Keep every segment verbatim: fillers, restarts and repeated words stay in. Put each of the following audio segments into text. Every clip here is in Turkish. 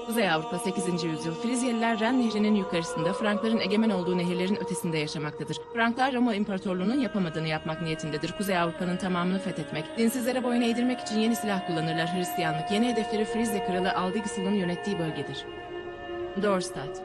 Kuzey Avrupa sekizinci yüzyıl. Frizyeliler Ren Nehri'nin yukarısında, Frankların egemen olduğu nehirlerin ötesinde yaşamaktadır. Franklar Roma İmparatorluğu'nun yapamadığını yapmak niyetindedir. Kuzey Avrupa'nın tamamını fethetmek. Dinsizlere boyun eğdirmek için yeni silah kullanırlar. Hristiyanlık. Yeni hedefleri Frizya kralı Aldigisil'in yönettiği bölgedir. Dorstad.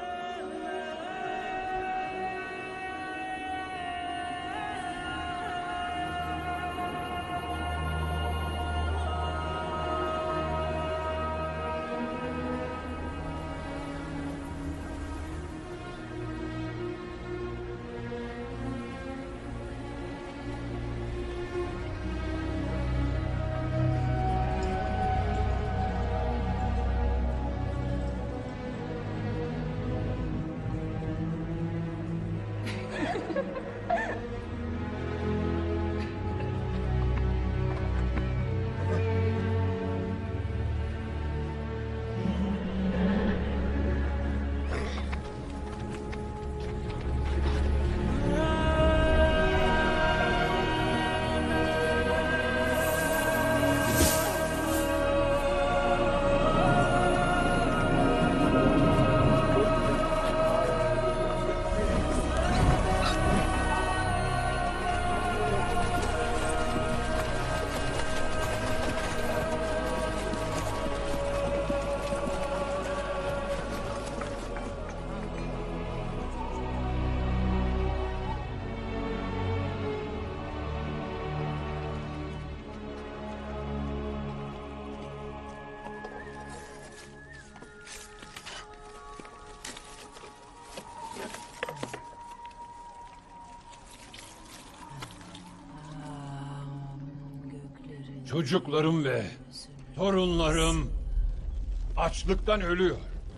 Çocuklarım ve torunlarım açlıktan ölüyor.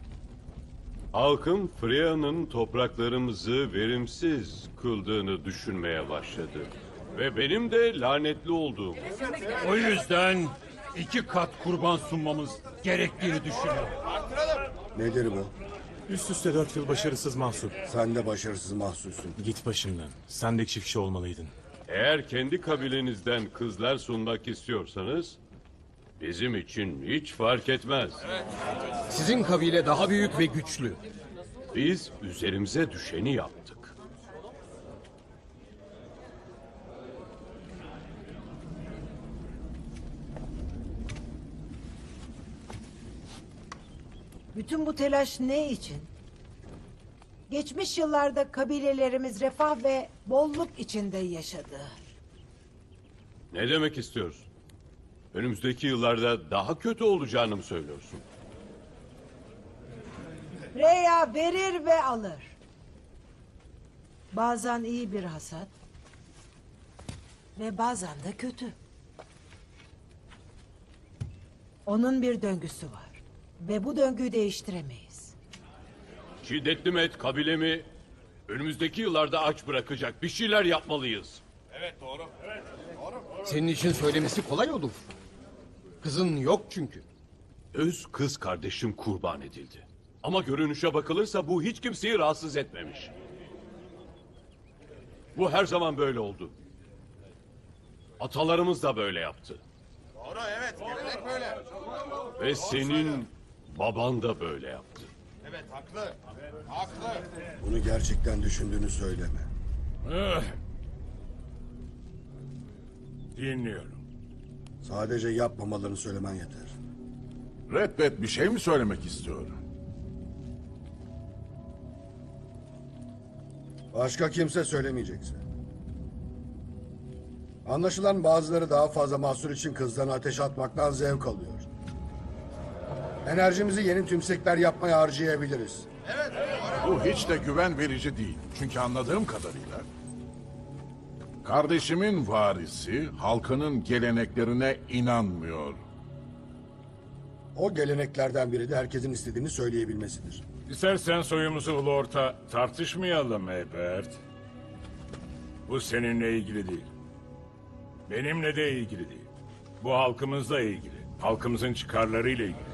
Halkım Freya'nın topraklarımızı verimsiz kıldığını düşünmeye başladı. Ve benim de lanetli olduğum. O yüzden iki kat kurban sunmamız gerektiğini düşünüyorum. Nedir bu? Üst üste dört yıl başarısız mahsup. Sen de başarısız mahsussun. Git başımdan. Sen de çiftçi olmalıydın. Eğer kendi kabilenizden kızlar sunmak istiyorsanız bizim için hiç fark etmez. Sizin kabile daha büyük ve güçlü. Biz üzerimize düşeni yaptık. Bütün bu telaş ne için? Geçmiş yıllarda kabilelerimiz refah ve bolluk içinde yaşadı. Ne demek istiyorsun? Önümüzdeki yıllarda daha kötü olacağını mı söylüyorsun? Freya verir ve alır. Bazen iyi bir hasat ve bazen de kötü. Onun bir döngüsü var ve bu döngüyü değiştiremeyiz. Şiddetli met kabilemi önümüzdeki yıllarda aç bırakacak bir şeyler yapmalıyız. Senin için söylemesi kolay olur. Kızın yok çünkü. Öz kız kardeşim kurban edildi. Ama görünüşe bakılırsa bu hiç kimseyi rahatsız etmemiş. Bu her zaman böyle oldu. Atalarımız da böyle yaptı. Doğru, evet, gelenek böyle. Ve senin baban da böyle yaptı. Evet, haklı. Haklı. Bunu gerçekten düşündüğünü söyleme. Eh. Dinliyorum. Sadece yapmamalarını söylemen yeter. Redbet bir şey mi söylemek istiyor? Başka kimse söylemeyecekse. Anlaşılan bazıları daha fazla mahsur için kızlarına ateş atmaktan zevk alıyor. Enerjimizi yeni tümsekler yapmaya harcayabiliriz. Bu hiç de güven verici değil. Çünkü anladığım kadarıyla... Kardeşimin varisi halkının geleneklerine inanmıyor. O geleneklerden biri de herkesin istediğini söyleyebilmesidir. İstersen soyumuzu ulu orta tartışmayalım Ebert. Bu seninle ilgili değil. Benimle de ilgili değil. Bu halkımızla ilgili. Halkımızın çıkarlarıyla ilgili.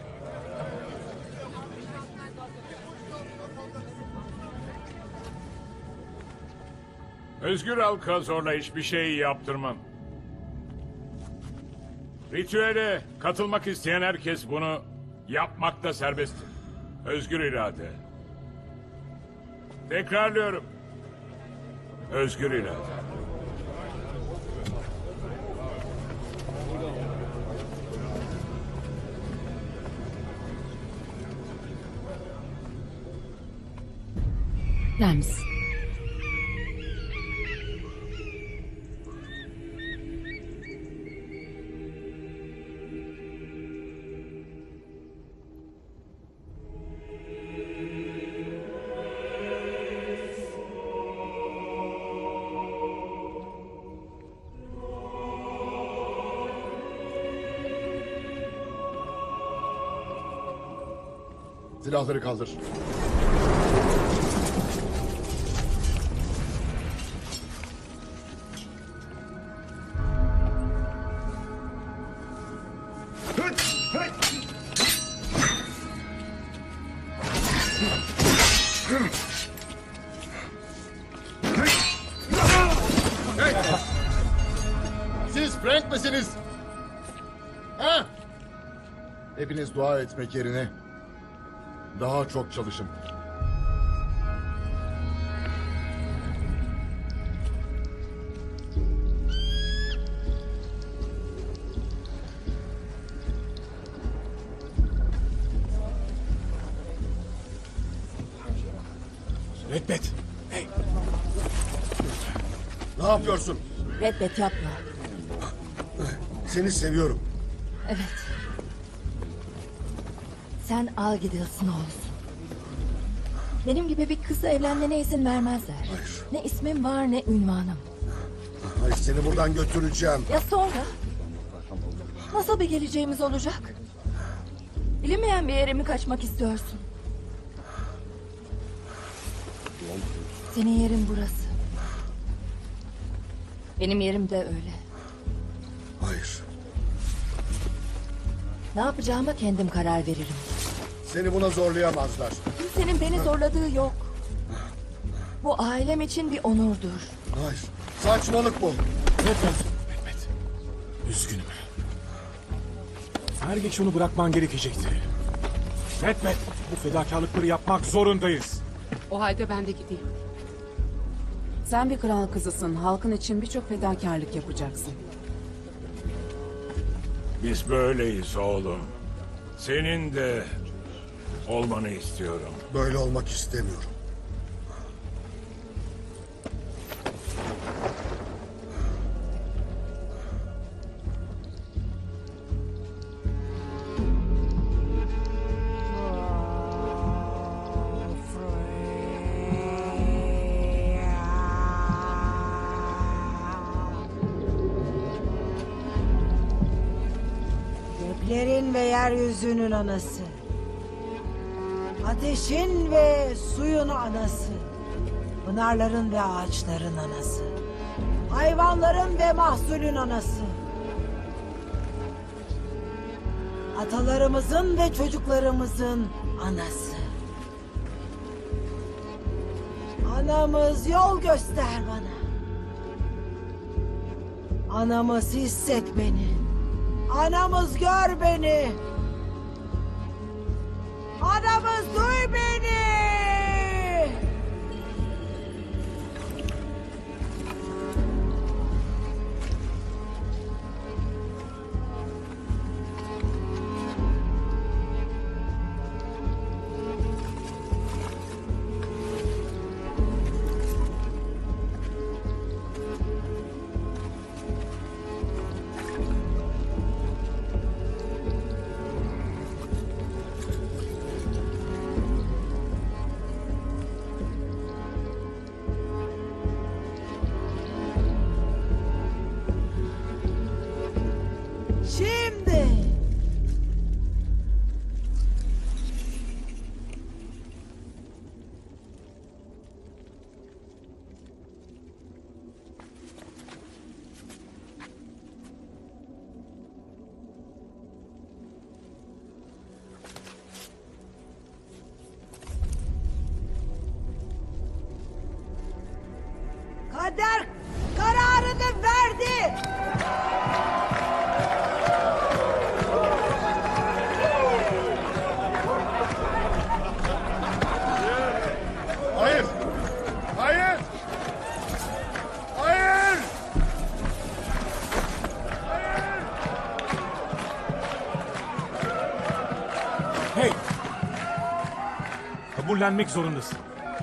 Özgür halka zorla hiçbir şey yaptırmam. Ritüele katılmak isteyen herkes bunu Yapmakta serbesttim. Özgür irade. Tekrarlıyorum. Özgür irade. Lems. Silahları kaldır. Siz Frank misiniz? Ha? Hepiniz dua etmek yerine daha çok çalışın. Redbet. Hey. Ne yapıyorsun? Redbet yapma. Seni seviyorum. Evet. Sen al gidiyorsun oğlum. Benim gibi bir kızla evlenmene izin vermezler. Hayır. Ne ismim var ne ünvanım. Hayır, seni buradan götüreceğim. Ya sonra? Nasıl bir geleceğimiz olacak? Bilinmeyen bir yere mi kaçmak istiyorsun? Senin yerin burası. Benim yerim de öyle. Hayır. Ne yapacağıma kendim karar veririm. Seni buna zorlayamazlar. Kimsenin beni zorladığı yok. Bu ailem için bir onurdur. Hayır. Saçmalık bu. Redbet. Redbet. Üzgünüm. Er geç onu bırakman gerekecekti. Redbet. Bu fedakarlıkları yapmak zorundayız. O halde ben de gideyim. Sen bir kral kızısın. Halkın için birçok fedakarlık yapacaksın. Biz böyleyiz oğlum. Senin de olmanı istiyorum. Böyle olmak istemiyorum. Göklerin ve yeryüzünün anası. Ateşin ve suyun anası. Pınarların ve ağaçların anası. Hayvanların ve mahsulün anası. Atalarımızın ve çocuklarımızın anası. Anamız, yol göster bana. Anamız, hisset beni. Anamız, gör beni. Anamız, duy beni. Şimdi. Kader kararını verdi. kabullenmek zorundasın.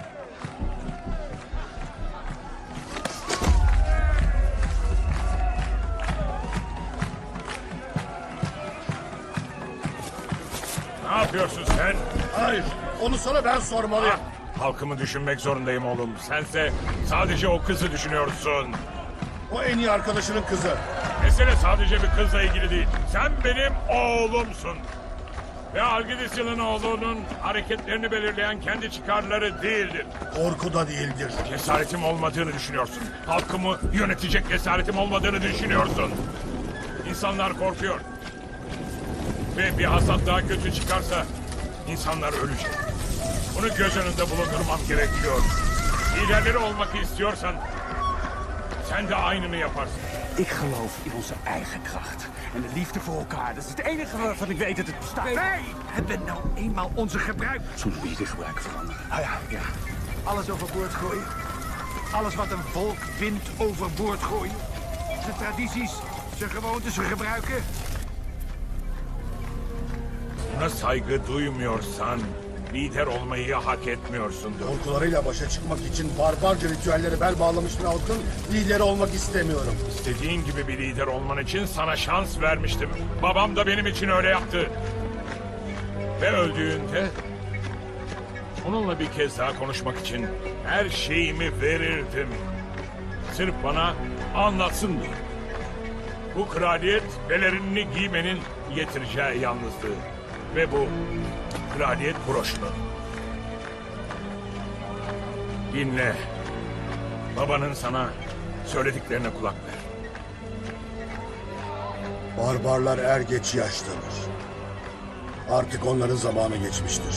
Ne yapıyorsun sen? Hayır, onu sana ben sormalıyım. Halkımı düşünmek zorundayım oğlum. Sense sadece o kızı düşünüyorsun. O en iyi arkadaşının kızı. Mesele sadece bir kızla ilgili değil. Sen benim oğlumsun. Ve Algidisya'nın oğlunun hareketlerini belirleyen kendi çıkarları değildir. Korku da değildir. Cesaretim olmadığını düşünüyorsun. Halkımı yönetecek cesaretim olmadığını düşünüyorsun. İnsanlar korkuyor. Ve bir hasat daha kötü çıkarsa insanlar ölecek. Bunu göz önünde bulundurmam gerekiyor. Liderleri olmak istiyorsan sen de aynını yaparsın. Ik geloof in onze eigen kracht. En de liefde voor elkaar. Dat is het enige waarvan ik weet dat het bestaat. Wij hebben nou eenmaal onze gebruik. Zullen we hier gebruik veranderen? Ah ja, ja. Alles overboord gooien. Alles wat een volk vindt overboord gooien. Zijn tradities, zijn gewoontes, zijn gebruiken. Buna saygı duymuyorsan lider olmayı hak etmiyorsundur. Korkularıyla başa çıkmak için barbarca ritüellere bel bağlamış bir halkın lideri olmak istemiyorum. İstediğin gibi bir lider olman için sana şans vermiştim. Babam da benim için öyle yaptı. Ve öldüğünde onunla bir kez daha konuşmak için her şeyimi verirdim. Sırf bana anlatsın diye. Bu kraliyet pelerinini giymenin getireceği yalnızlığı. Ve bu kraliyet broşunu. Dinle. Babanın sana söylediklerine kulak ver. Barbarlar er geç yaşlanır. Artık onların zamanı geçmiştir.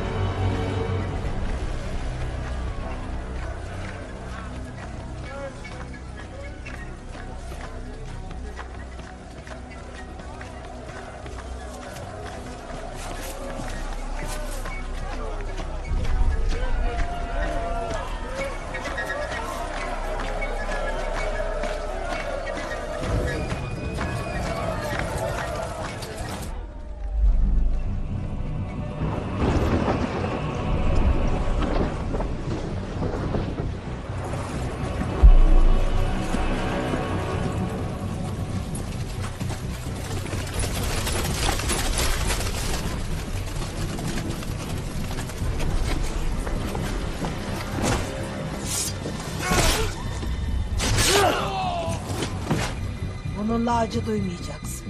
Onunla acı duymayacaksın.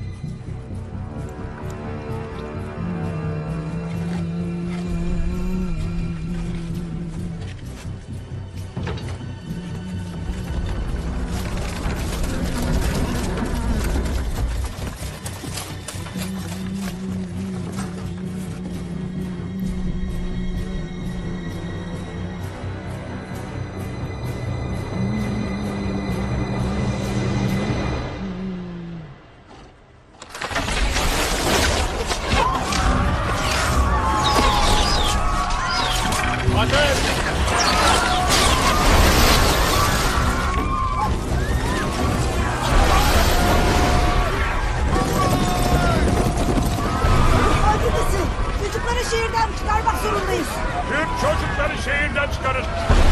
Acıdısın. Çocukları şehirden çıkarmak zorundayız. Tüm çocukları şehirden çıkarın.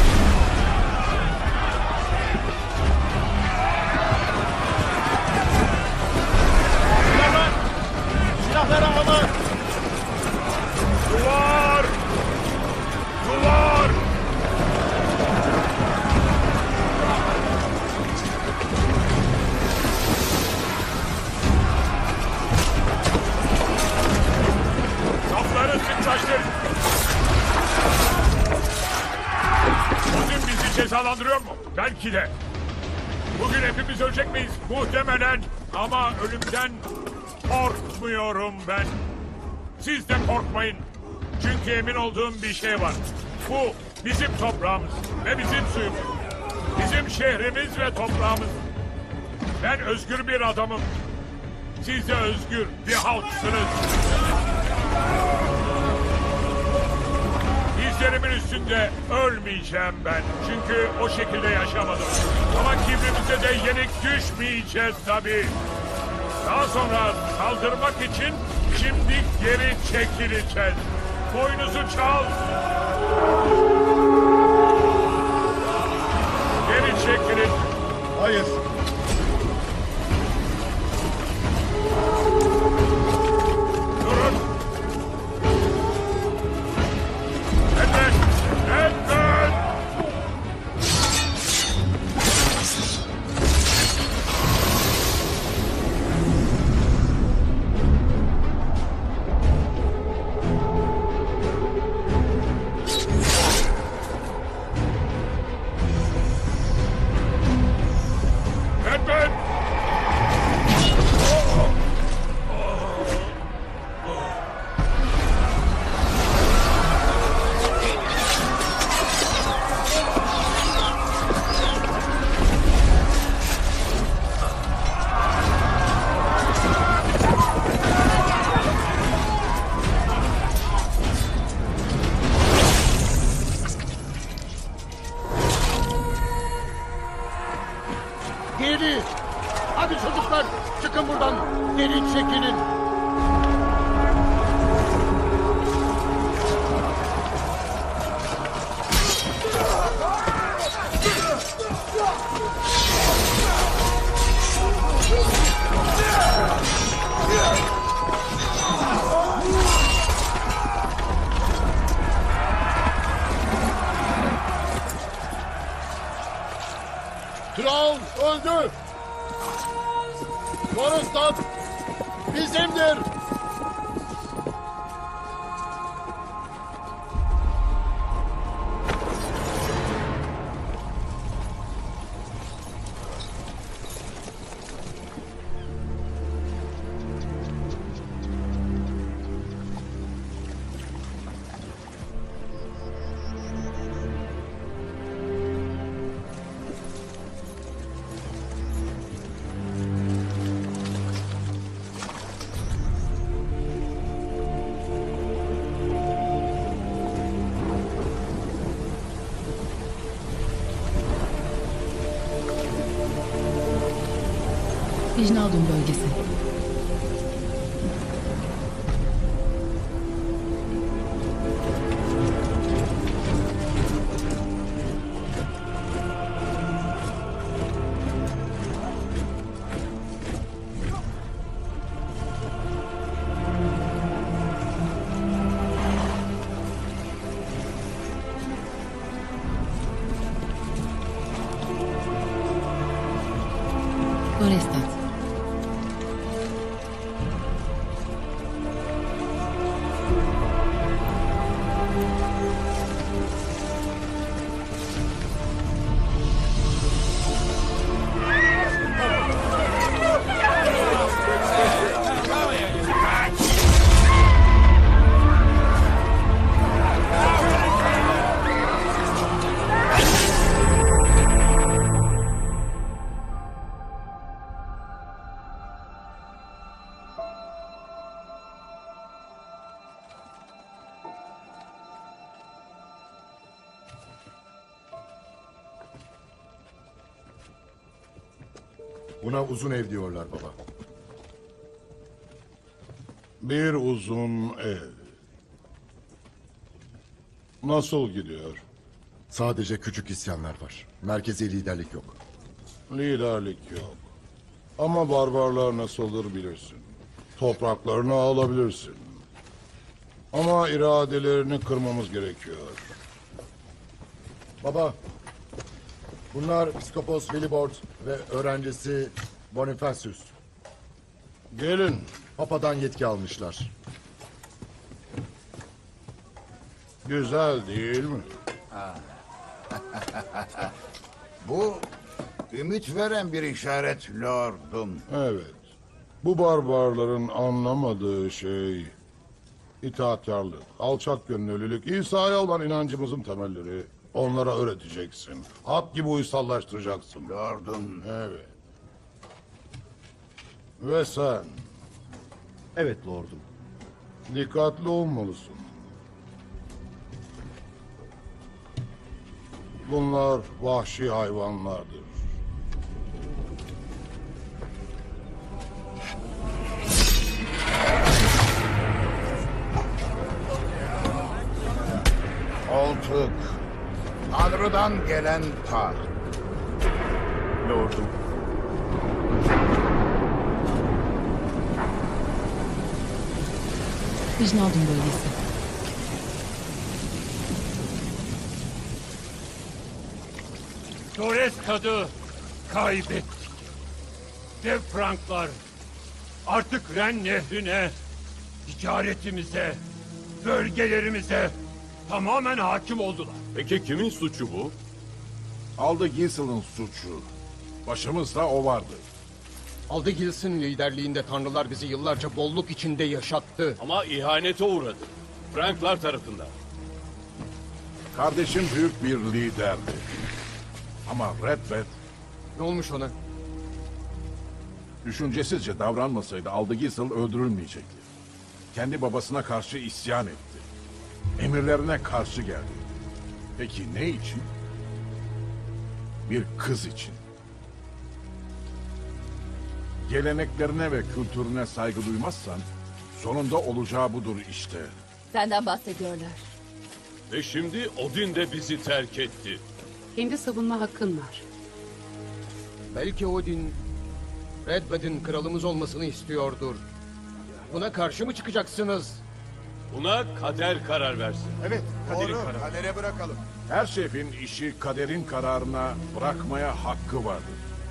Silahlar! Silahları alın! Duvar! Duvar! Safları sıklaştır! Bugün bizi cezalandırıyor mu? Belki de. Bugün hepimiz ölecek miyiz? Muhtemelen. Ama ölümden korkmuyorum ben. Siz de korkmayın. Çünkü emin olduğum bir şey var. Bu bizim toprağımız ve bizim suyumuz. Bizim şehrimiz ve toprağımız. Ben özgür bir adamım. Siz de özgür bir halksınız. Dizlerimin üstünde ölmeyeceğim ben. Çünkü o şekilde yaşamadım. Ama kibrimize de yenik düşmeyeceğiz tabii. Daha sonra saldırmak için şimdi geri çekileceğiz. boynuzu çal. Geri çekilin. Hayır. Durun. Edward! Edward! Edward! Geri! Hadi çocuklar, çıkın buradan. Geri çekilin. Kral öldü. Korustan bizimdir. Wijnaldum bölgesi. Gorestat. Buna uzun ev diyorlar baba. Bir uzun ev. Nasıl gidiyor? Sadece küçük isyanlar var. Merkezi liderlik yok. Liderlik yok. Ama barbarlar nasıldır bilirsin. Topraklarını alabilirsin. Ama iradelerini kırmamız gerekiyor. Baba, bunlar Psikopos Willibord ve öğrencisi Bonifacius. Gelin. Papa'dan yetki almışlar. Güzel değil mi? Bu ümit veren bir işaret lordum. Evet. Bu barbarların anlamadığı şey itaatkarlık, alçak gönüllülük, İsa'ya olan inancımızın temelleri. Onlara öğreteceksin. At gibi uysallaştıracaksın. Lordum. Evet. Ve sen? Evet lordum. Dikkatli olmalısın. Bunlar vahşi hayvanlardır. Sadık. Tanrı'dan gelen taht. Lordum. Vijnaldum bölgesi. Doreskad'ı kaybettik. Dev Franklar artık Ren Nehri'ne, ticaretimize, bölgelerimize tamamen hakim oldular. Peki kimin suçu bu? Aldı Ginsel'ın suçu. Başımızda o vardı. Aldygils'in liderliğinde tanrılar bizi yıllarca bolluk içinde yaşattı. Ama ihanete uğradı. Franklar tarafından. Kardeşim büyük bir liderdi. Ama Redbed Ne olmuş ona? düşüncesizce davranmasaydı Aldıginsel öldürülmeyecekti. Kendi babasına karşı isyan etti. Emirlerine karşı geldi. Peki ne için? Bir kız için. Geleneklerine ve kültürüne saygı duymazsan sonunda olacağı budur işte. Senden bahsediyorlar. Ve şimdi Odin de bizi terk etti. Kendi savunma hakkın var. Belki Odin, Redbed'in kralımız olmasını istiyordur. Buna karşı mı çıkacaksınız? Buna kader karar versin. Evet, Doğru, kadere bırakalım. her şefin işi kaderin kararına bırakmaya hakkı vardır.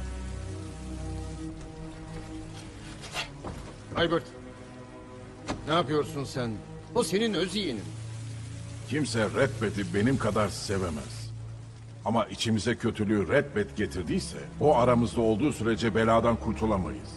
Albert, ne yapıyorsun sen? O senin öz yeğenin. Kimse Redbed'i benim kadar sevemez. Ama içimize kötülüğü Redbed getirdiyse, o aramızda olduğu sürece beladan kurtulamayız.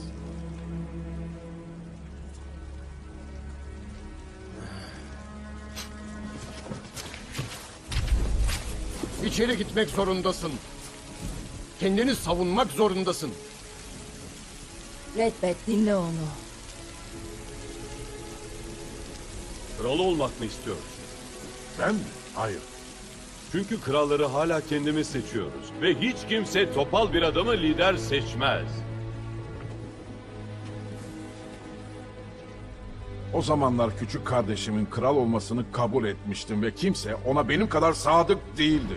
İçeri gitmek zorundasın. Kendini savunmak zorundasın. Redbed, dinle onu. Kral olmak mı istiyoruz? Ben mi? Hayır. Çünkü kralları hala kendimiz seçiyoruz. Ve hiç kimse topal bir adamı lider seçmez. O zamanlar küçük kardeşimin kral olmasını kabul etmiştim ve kimse ona benim kadar sadık değildi.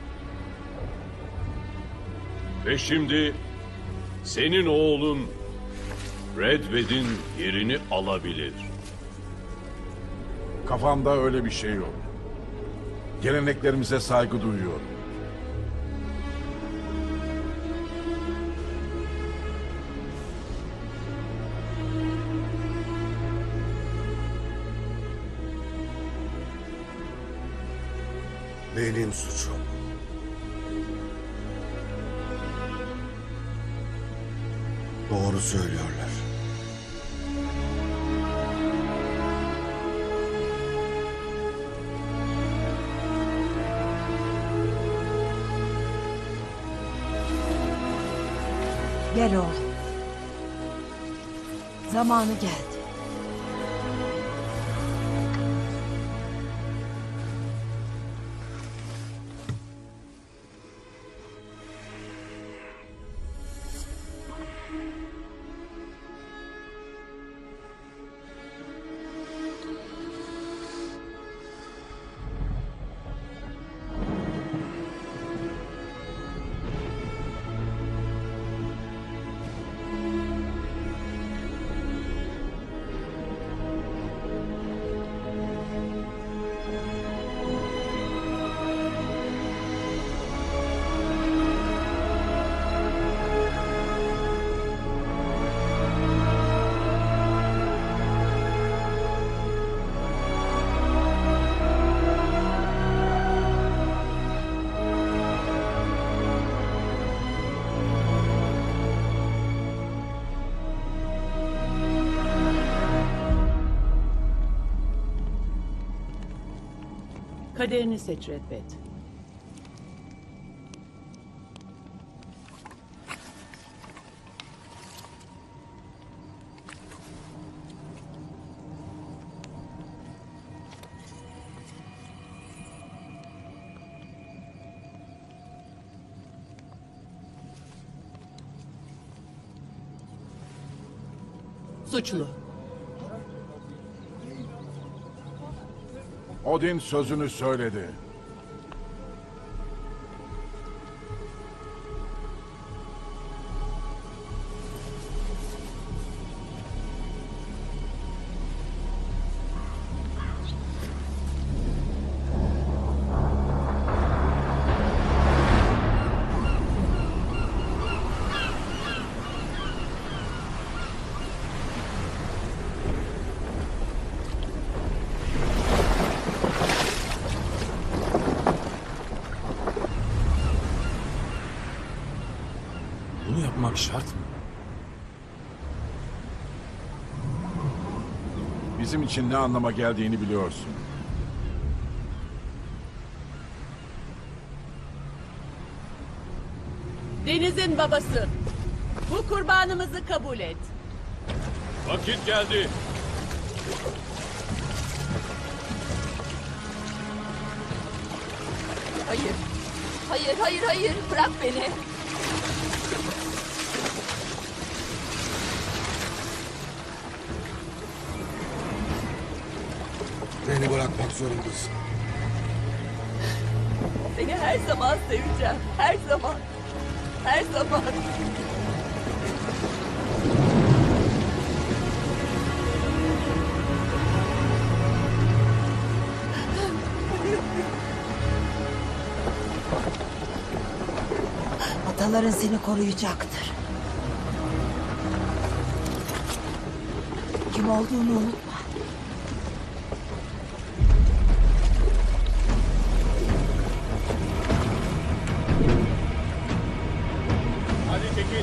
Ve şimdi senin oğlun Redbed'in yerini alabilir. Kafamda öyle bir şey yok. Geleneklerimize saygı duyuyorum. Benim suçum. Doğru söylüyorlar. Gel oğlum. Zamanı geldi. Kaderini seç Redbed. Suçlu. Odin sözünü söyledi. Bunu yapmak şart mı? Bizim için ne anlama geldiğini biliyorsun. Deniz'in babası. Bu kurbanımızı kabul et. Vakit geldi. Hayır. Hayır, hayır, hayır. Bırak beni. Beni bırakmak zorundasın. Seni her zaman seveceğim. Her zaman. Her zaman. Ataların seni koruyacaktır. Kim olduğunu unutma. Hadi çekil.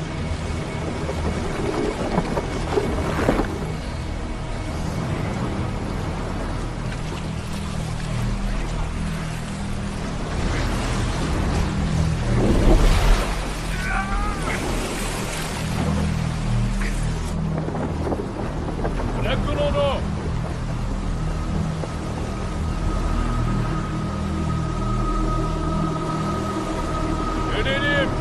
Bırakın onu. Dönelim.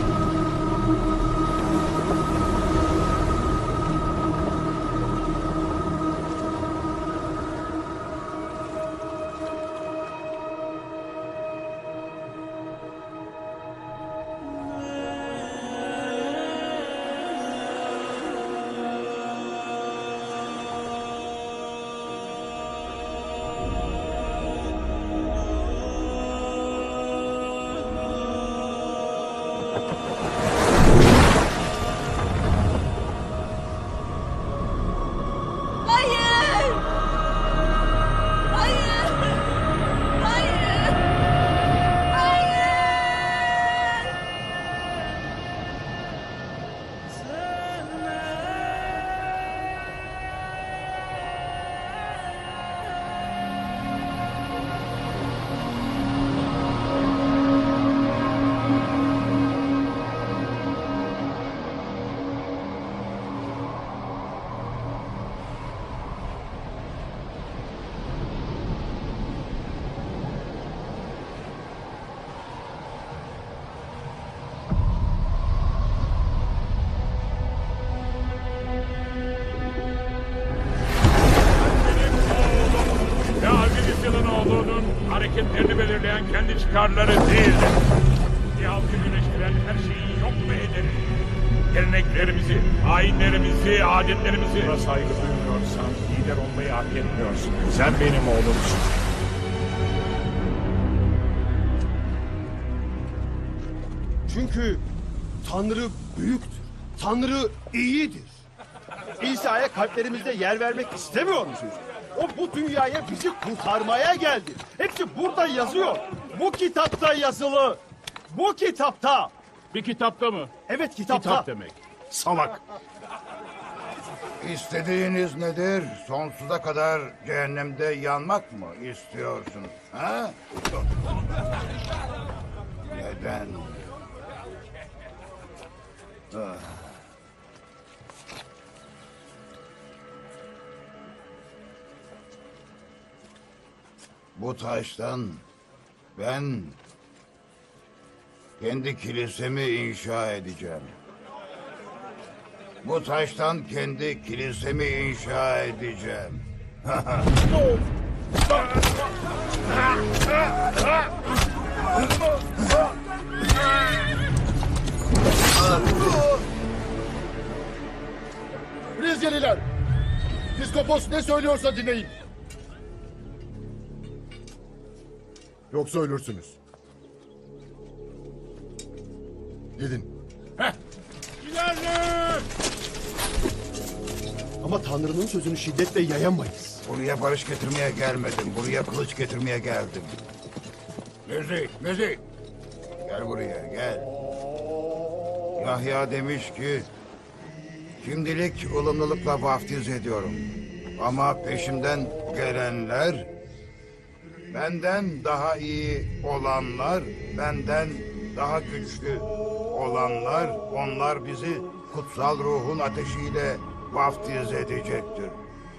Hayır! Hayır! Hayır! Hayır! Ve Aziz yılın oğlunun hareketlerini belirleyen kendi çıkarları değildir. Bir halkı güneştiren her şeyi yok mu ederiz? Geleneklerimizi, ayinlerimizi, adetlerimizi... Buna saygı duymuyorsan lider olmayı hak etmiyorsun. Sen benim oğlumsun. Çünkü Tanrı büyüktür. Tanrı iyidir. İsa'ya kalplerimizde yer vermek istemiyor musunuz? O bu dünyaya bizi kurtarmaya geldi. Hepsi burada yazıyor. Bu kitapta yazılı. Bu kitapta. Bir kitapta mı? Evet kitapta. Kitap demek. Salak. İstediğiniz nedir? Sonsuza kadar cehennemde yanmak mı istiyorsunuz? Ha? Neden? Ah. Bu taştan ben kendi kilisemi inşa edeceğim. Bu taştan kendi kilisemi inşa edeceğim. Rizgeliler! Piskopos ne söylüyorsa dinleyin. Yoksa ölürsünüz. Gidin. İlerle! Ama Tanrı'nın sözünü şiddetle yayamayız. Buraya barış getirmeye gelmedim. Buraya kılıç getirmeye geldim. Müzik, müzik. Gel buraya, gel. Yahya demiş ki, şimdilik ılımlılıkla vaftiz ediyorum. Ama peşimden gelenler, benden daha iyi olanlar, benden daha güçlü olanlar, onlar bizi kutsal ruhun ateşiyle vaftiz edecektir.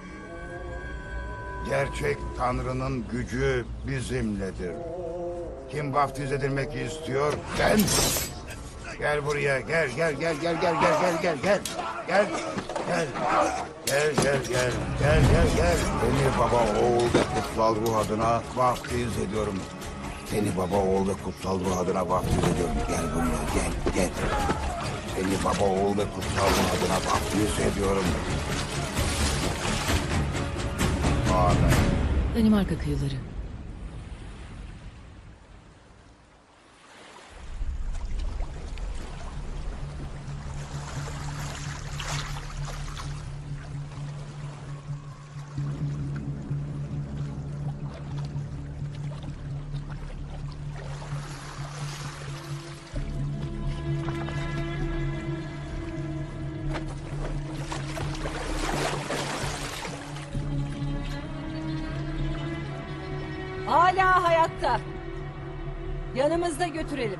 Gerçek Tanrı'nın gücü bizimledir. Kim vaftiz edilmek istiyor? Gel. Gel buraya. Gel gel gel gel gel gel gel gel gel. Gel. Gel. Gel gel gel. Gel gel gel. Seni baba, oğul ve kutsal ruh adına vaftiz ediyorum. Seni baba, oğul ve kutsal ruh adına vaftiz ediyorum. Gel buraya. Gel gel. Seni baba, oğul ve kutsal ruh adına vaftiz ediyorum. Amen. Danimarka kıyıları. Hala hayatta. Yanımızda götürelim.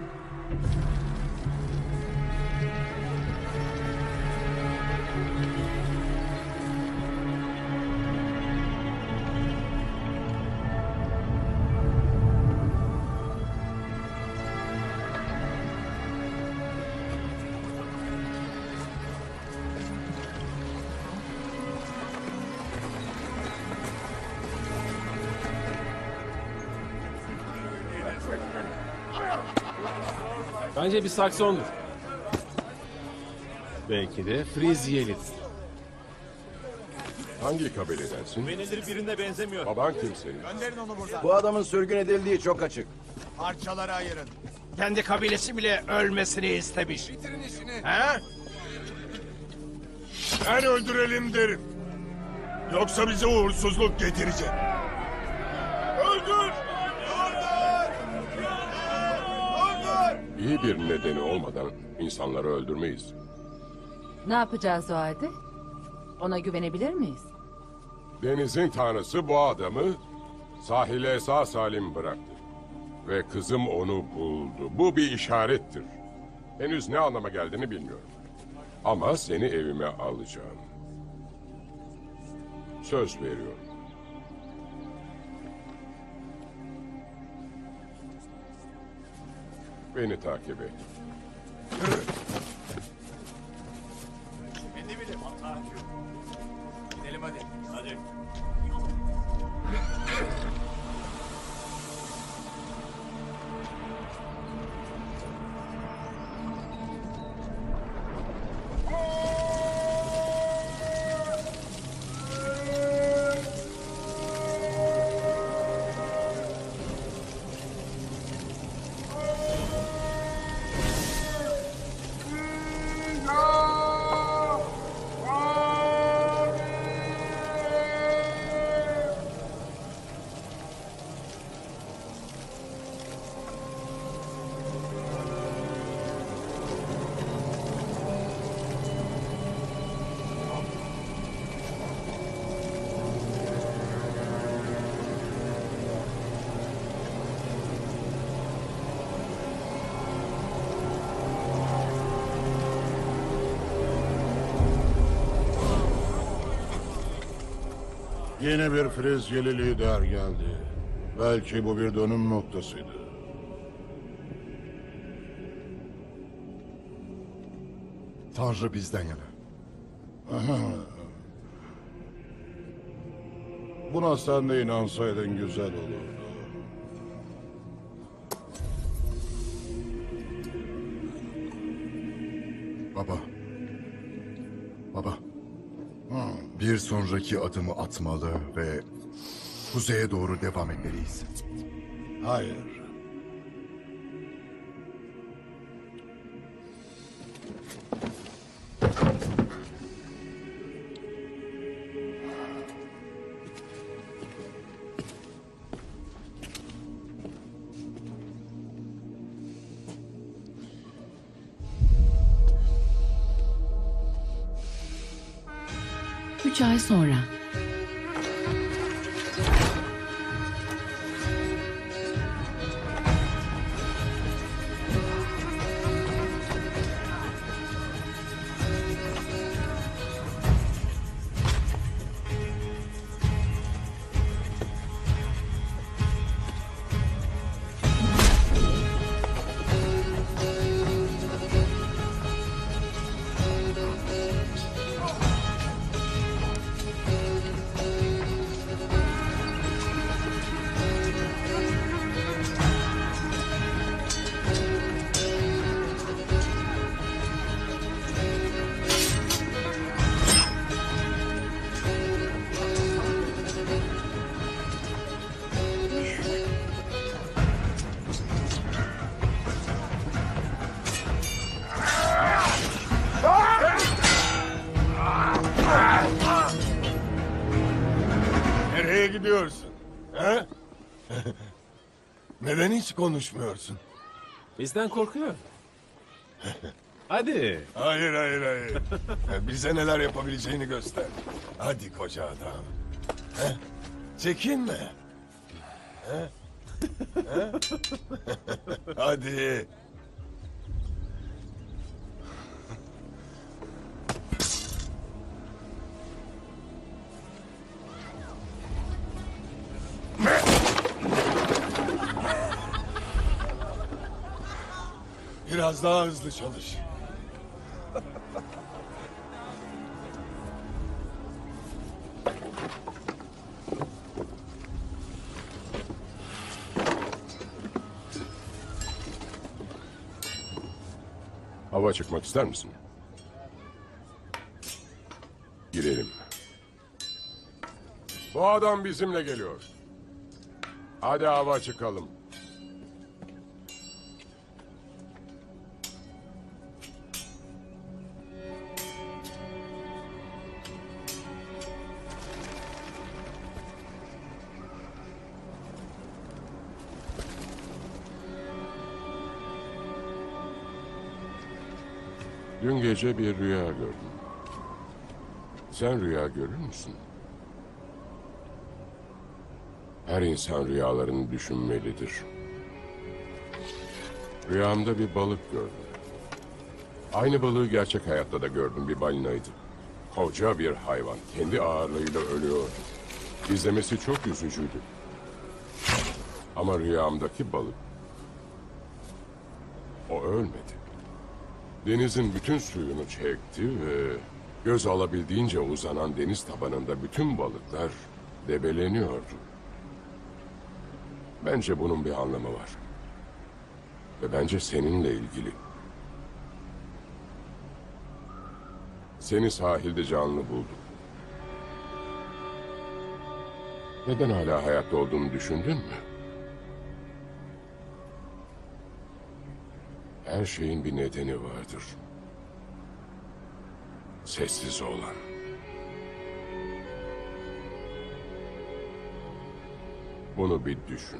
Bence bir Saksondur. Belki de Frizyelidir. Hangi kabiledensin? Güvenilir birine benzemiyor. Baban kim senin? Gönderin onu buradan. Bu adamın sürgün edildiği çok açık. Parçalara ayırın. Kendi kabilesi bile ölmesini istemiş. Bitirin işini. Ha? Ben öldürelim derim. Yoksa bize uğursuzluk getirecek. Öldür! İyi bir nedeni olmadan insanları öldürmeyiz. Ne yapacağız o halde? Ona güvenebilir miyiz? Denizin tanrısı bu adamı sahile sağ salim bıraktı. Ve kızım onu buldu. Bu bir işarettir. Henüz ne anlama geldiğini bilmiyorum. Ama seni evime alacağım. Söz veriyorum. Beni takip et. Kendi bilim hata. Gidelim hadi. Hadi. Yeni bir Frizyeli lider geldi. Belki bu bir dönüm noktasıydı. Tanrı bizden yana. Aha. Buna sen de inansaydın güzel olurdu. Baba. Baba. Bir sonraki adımı atmalı ve kuzeye doğru devam etmeliyiz. Hayır. Üç ay sonra. Nereye gidiyorsun? He? Neden hiç konuşmuyorsun? Bizden korkuyor. Hadi. Hayır, hayır, hayır. Bize neler yapabileceğini göster. Hadi koca adam. He? Çekinme. He? He? Hadi. Biraz daha hızlı çalış. Hava çıkmak ister misin? Girelim. Bu adam bizimle geliyor. Hadi hava çıkalım. Dün gece bir rüya gördüm. Sen rüya görür müsün? Her insan rüyalarını düşünmelidir. Rüyamda bir balık gördüm. Aynı balığı gerçek hayatta da gördüm, bir balinaydı. Koca bir hayvan, kendi ağırlığıyla ölüyordu. İzlemesi çok üzücüydü. Ama rüyamdaki balık, o ölmedi. Denizin bütün suyunu çekti ve göz alabildiğince uzanan deniz tabanında bütün balıklar debeleniyordu. Bence bunun bir anlamı var. Ve bence seninle ilgili. Seni sahilde canlı buldum. Neden hala hayatta olduğunu düşündün mü? Her şeyin bir nedeni vardır. Sessiz olan. Bunu bir düşün.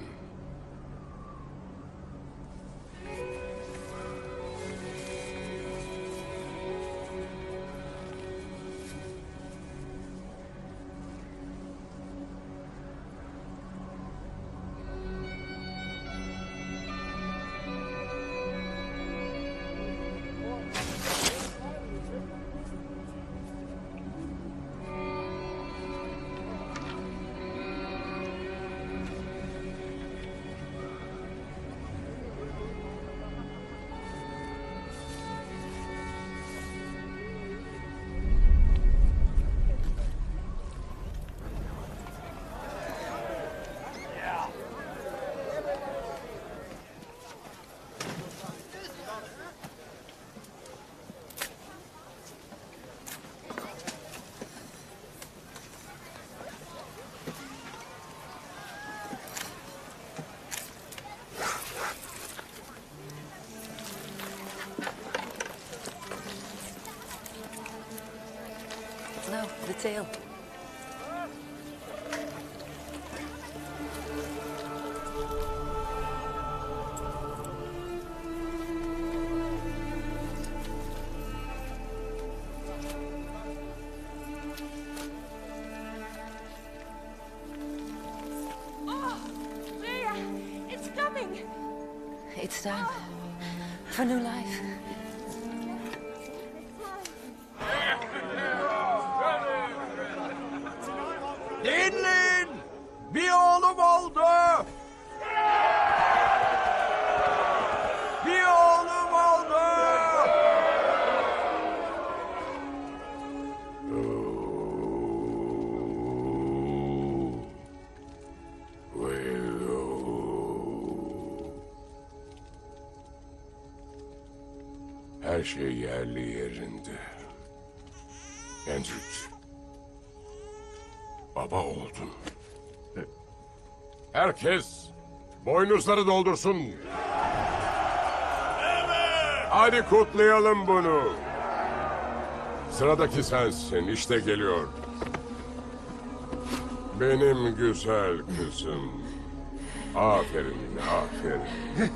No, the tail. time for new life. Dinleyin! Bir oğlum oldu! Bir oğlum oldu! Her şey yerli yerinde. Hendrik. Baba oldun. Herkes boynuzları doldursun. Hadi kutlayalım bunu. Sıradaki sensin. İşte geliyor. Benim güzel kızım. Aferin, aferin.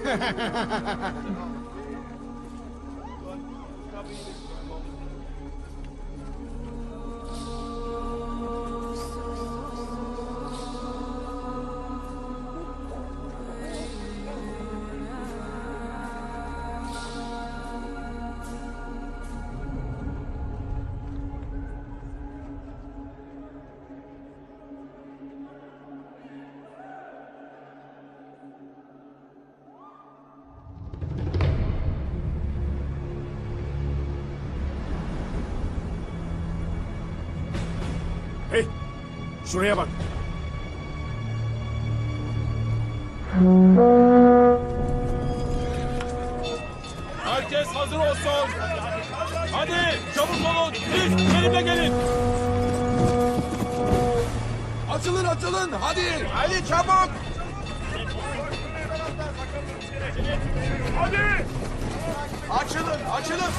Hey! Şuraya bak. Herkes hazır olsun. Hadi çabuk olun. Siz benimle gelin. Açılın açılın hadi! Ali çabuk! Hadi! Açılın açılın!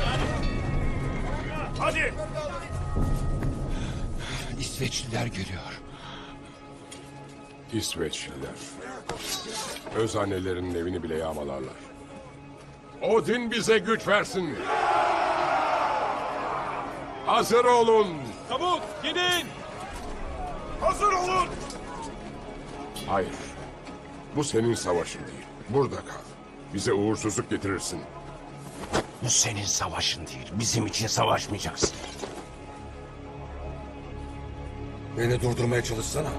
Hadi! İsveçliler geliyor. İsveçliler. Öz annelerinin evini bile yağmalarlar. Odin bize güç versin. Hazır olun. Çabuk gidin. Hazır olun! Hayır. Bu senin savaşın değil. Burada kal. Bize uğursuzluk getirirsin. Bu senin savaşın değil. Bizim için savaşmayacaksın. Beni durdurmaya çalışsana.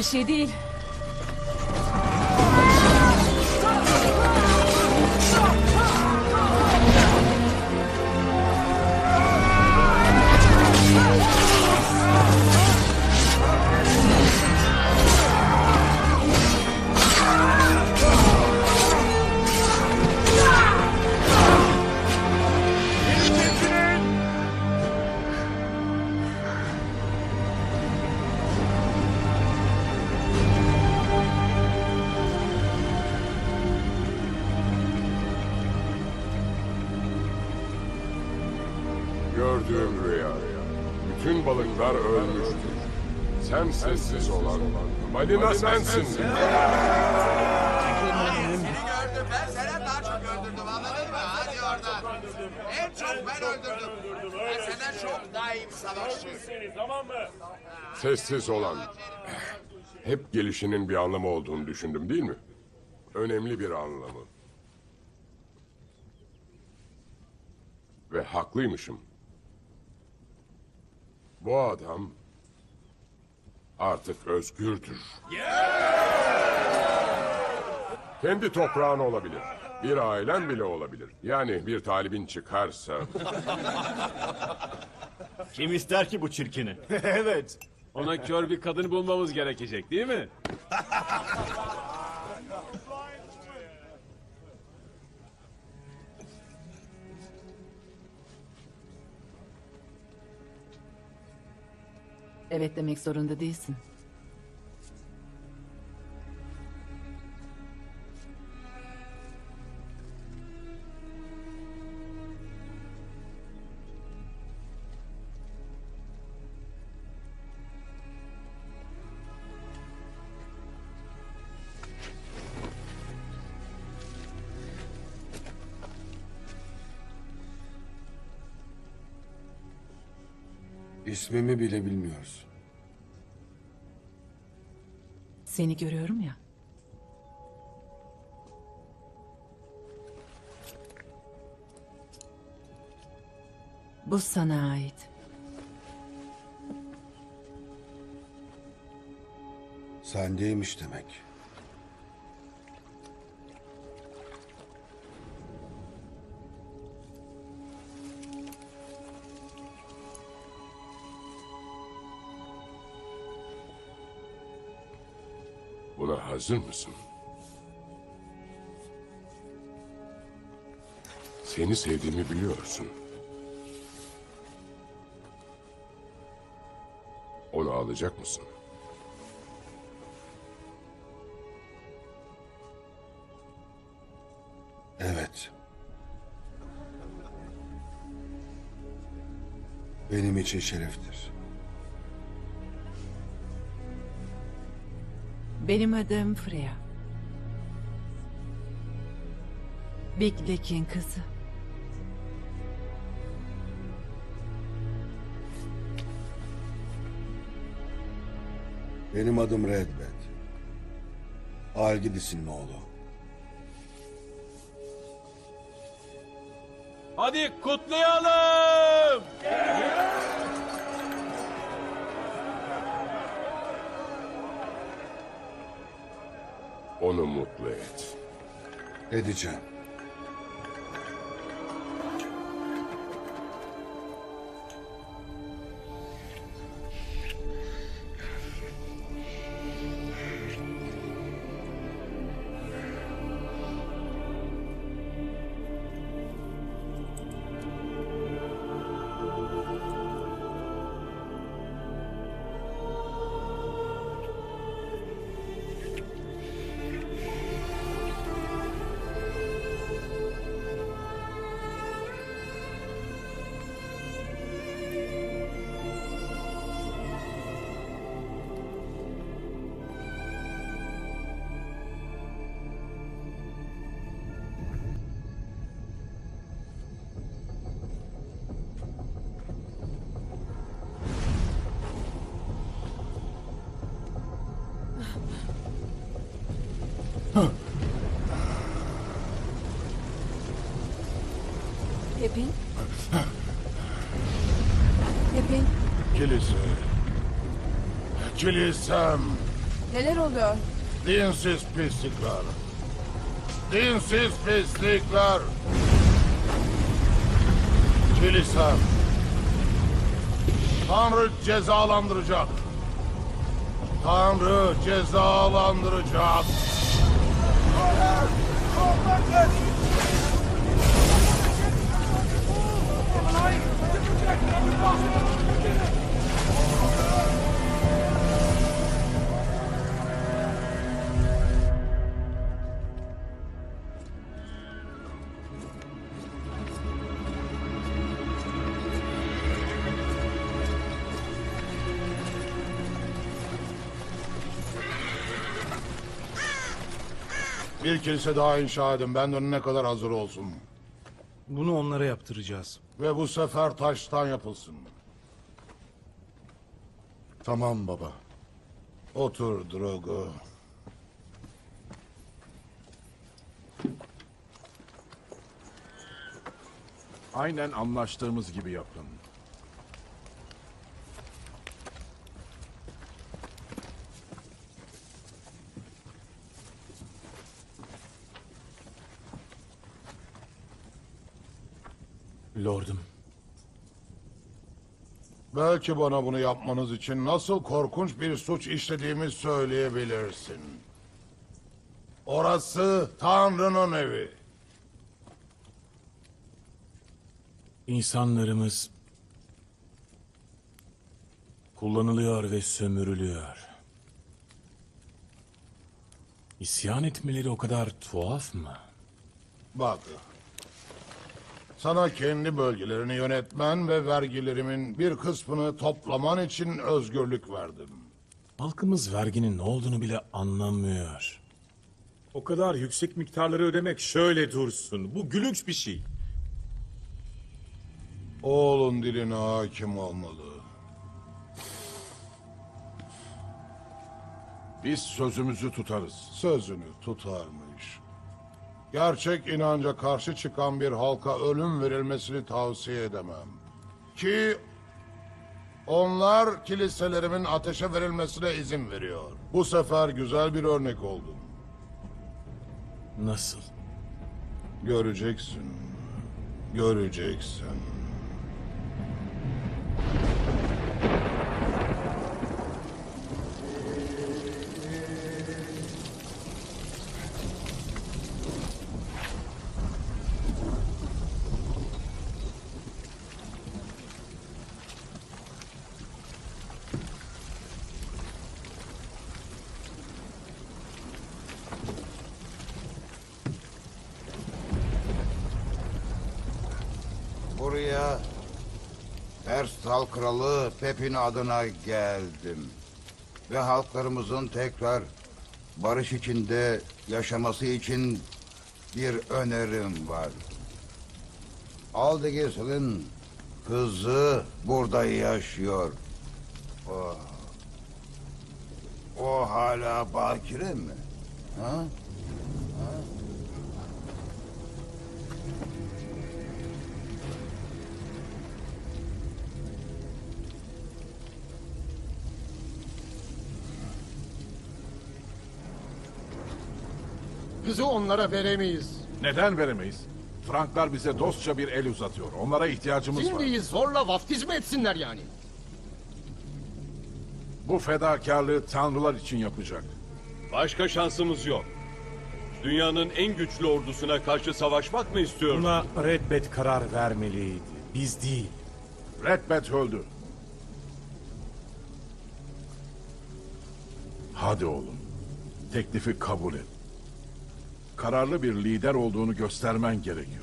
şey değil. Gördüğüm rüya. Bütün balıklar ölmüştür. Sen sessiz olan balina sensin. Seni gördüm. Ben senden daha çok öldürdüm. Anladın mı? Hadi oradan. En çok ben öldürdüm. Ben senden çok daha iyi bir savaşçıyım. Tamam mı? Sessiz olan. Hep gelişinin bir anlamı olduğunu düşündüm, değil mi? Önemli bir anlamı. Ve haklıymışım. Bu adam artık özgürdür. Kendi toprağın olabilir. Bir ailen bile olabilir. Yani bir talibin çıkarsa... Kim ister ki bu çirkini? Evet. Ona kör bir kadın bulmamız gerekecek değil mi? Evet demek zorunda değilsin. İsmimi bile bilmiyoruz. Seni görüyorum ya. Bu sana ait. Sendeymiş demek. Buna hazır mısın? Seni sevdiğimi biliyorsun. Onu alacak mısın? Evet. Benim için şereftir. Benim adım Freya. Big Dick'in kızı. Benim adım Redbed. Algidis'in oğlu. Hadi kutlayalım. Onu mutlu et. Edeceğim. Pepin? Pepin? Kilise. Kilisem. Neler oluyor? Dinsiz pislikler. Dinsiz pislikler. Kilise. Tanrı cezalandıracak. Tanrı cezalandıracak. Bir kilise daha inşa edin. Benden ne kadar hazır olsun. Bunu onlara yaptıracağız. Ve bu sefer taştan yapılsın. Tamam baba. Otur Drogo. Aynen anlaştığımız gibi yapın. Lordum. Belki bana bunu yapmanız için nasıl korkunç bir suç işlediğimi söyleyebilirsin. Orası Tanrı'nın evi. İnsanlarımız kullanılıyor ve sömürülüyor. İsyan etmeleri o kadar tuhaf mı? Bak. Sana kendi bölgelerini yönetmen ve vergilerimin bir kısmını toplaman için özgürlük verdim. Halkımız verginin ne olduğunu bile anlamıyor. O kadar yüksek miktarları ödemek şöyle dursun. Bu gülünç bir şey. Oğlun diline hakim olmalı. Biz sözümüzü tutarız. Sözünü tutarmış. Gerçek inanca karşı çıkan bir halka ölüm verilmesini tavsiye edemem. Ki onlar kiliselerimin ateşe verilmesine izin veriyor. Bu sefer güzel bir örnek oldun. Nasıl? Göreceksin. Göreceksin. Buraya Erstal Kralı Pepin adına geldim. Ve halklarımızın tekrar barış içinde yaşaması için bir önerim var. Aldegisel'in kızı burada yaşıyor. O, o hala bakire mi? Ha? Ha? Kızı onlara veremeyiz. Neden veremeyiz? Franklar bize dostça bir el uzatıyor. Onlara ihtiyacımız var. Şimdi zorla vaftiz mi etsinler yani? Bu fedakarlığı tanrılar için yapacak. Başka şansımız yok. Dünyanın en güçlü ordusuna karşı savaşmak mı istiyorsun? Buna Redbed karar vermeliydi. Biz değil. Redbed öldü. Hadi oğlum. Teklifi kabul et. Kararlı bir lider olduğunu göstermen gerekiyor.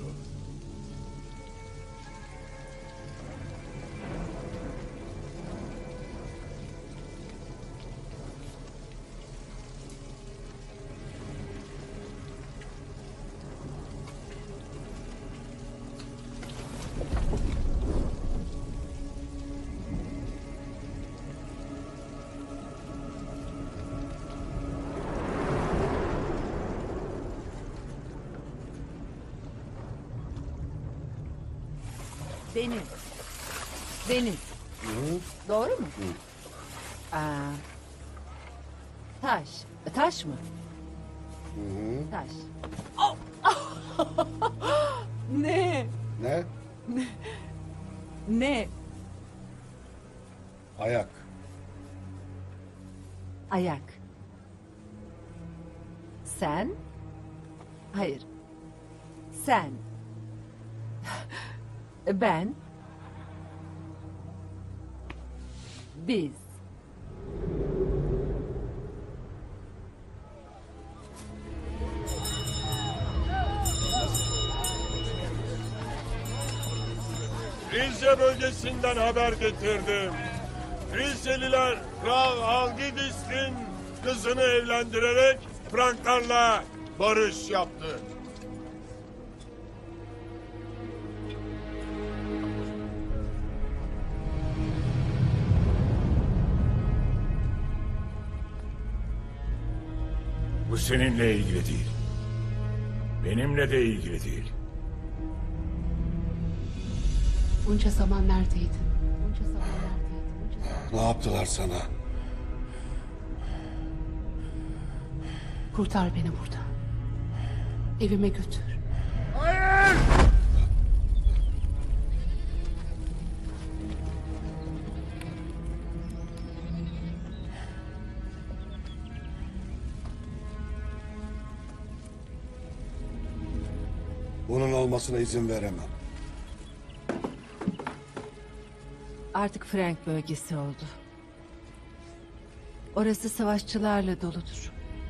Deniz. Deniz. Doğru mu? Aa, Taş. Taş mı? Taş. Oh! Ne? Ne? Ne? Ayak. Ayak. Sen? Hayır. Sen. Ben. Biz. Rize bölgesinden haber getirdim. Rizeliler Kral Algidis'in kızını evlendirerek Franklarla barış yaptı. Bu seninle ilgili değil. Benimle de ilgili değil. Bunca zaman neredeydin? Bunca zaman neredeydin? Bunca zaman... Ne yaptılar sana? Kurtar beni buradan. Evime götür. Hayır! Bunun olmasına izin veremem. Artık Frank bölgesi oldu. Orası savaşçılarla doludur.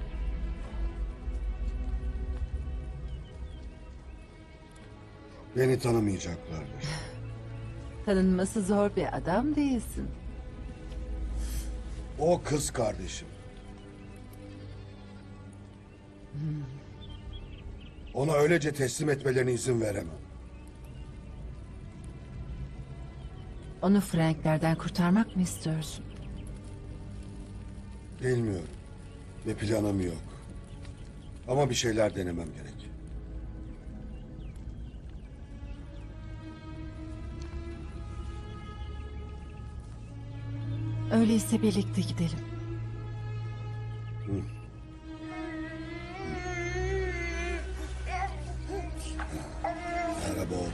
Beni tanımayacaklardır. Tanınması zor bir adam değilsin. O kız kardeşim. Ona öylece teslim etmelerine izin veremem. Onu Franklerden kurtarmak mı istiyorsun? Bilmiyorum. Bir planım yok. Ama bir şeyler denemem gerek. Öyleyse birlikte gidelim. Hı. Merhaba oğlum.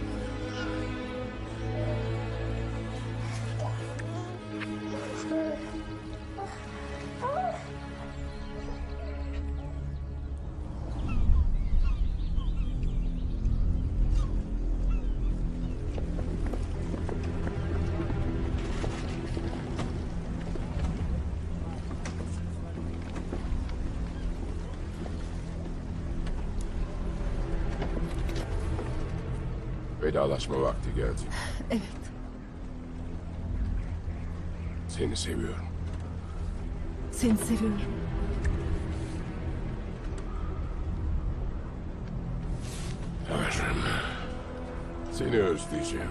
Vedalaşma vakti geldi. Evet. Seni seviyorum. Seni seviyorum. Tanrım. Seni özleyeceğim.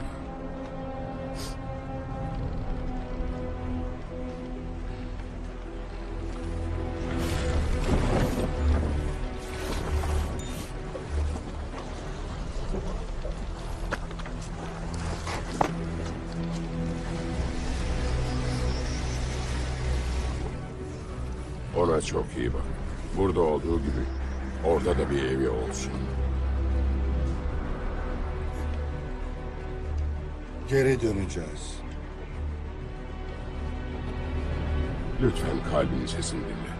Ona çok iyi bak. Burada olduğu gibi orada da bir evi olsun. Geri döneceğiz. Lütfen kalbin sesini dinle.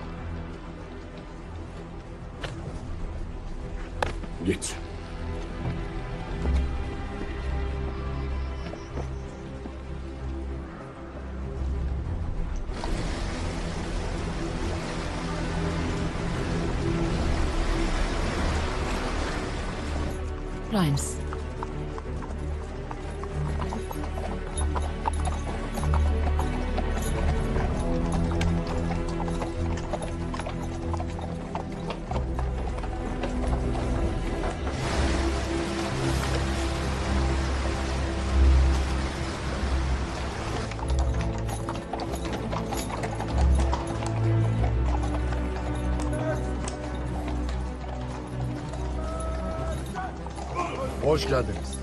Git. Rhymes. Hoş geldiniz.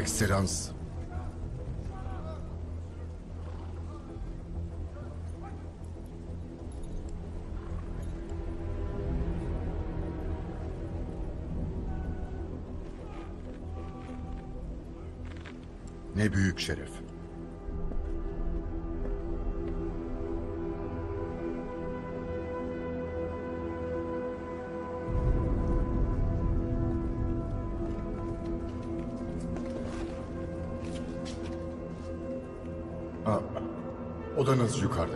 Ekselans. Ne büyük şeref. Ha, odanız yukarıda.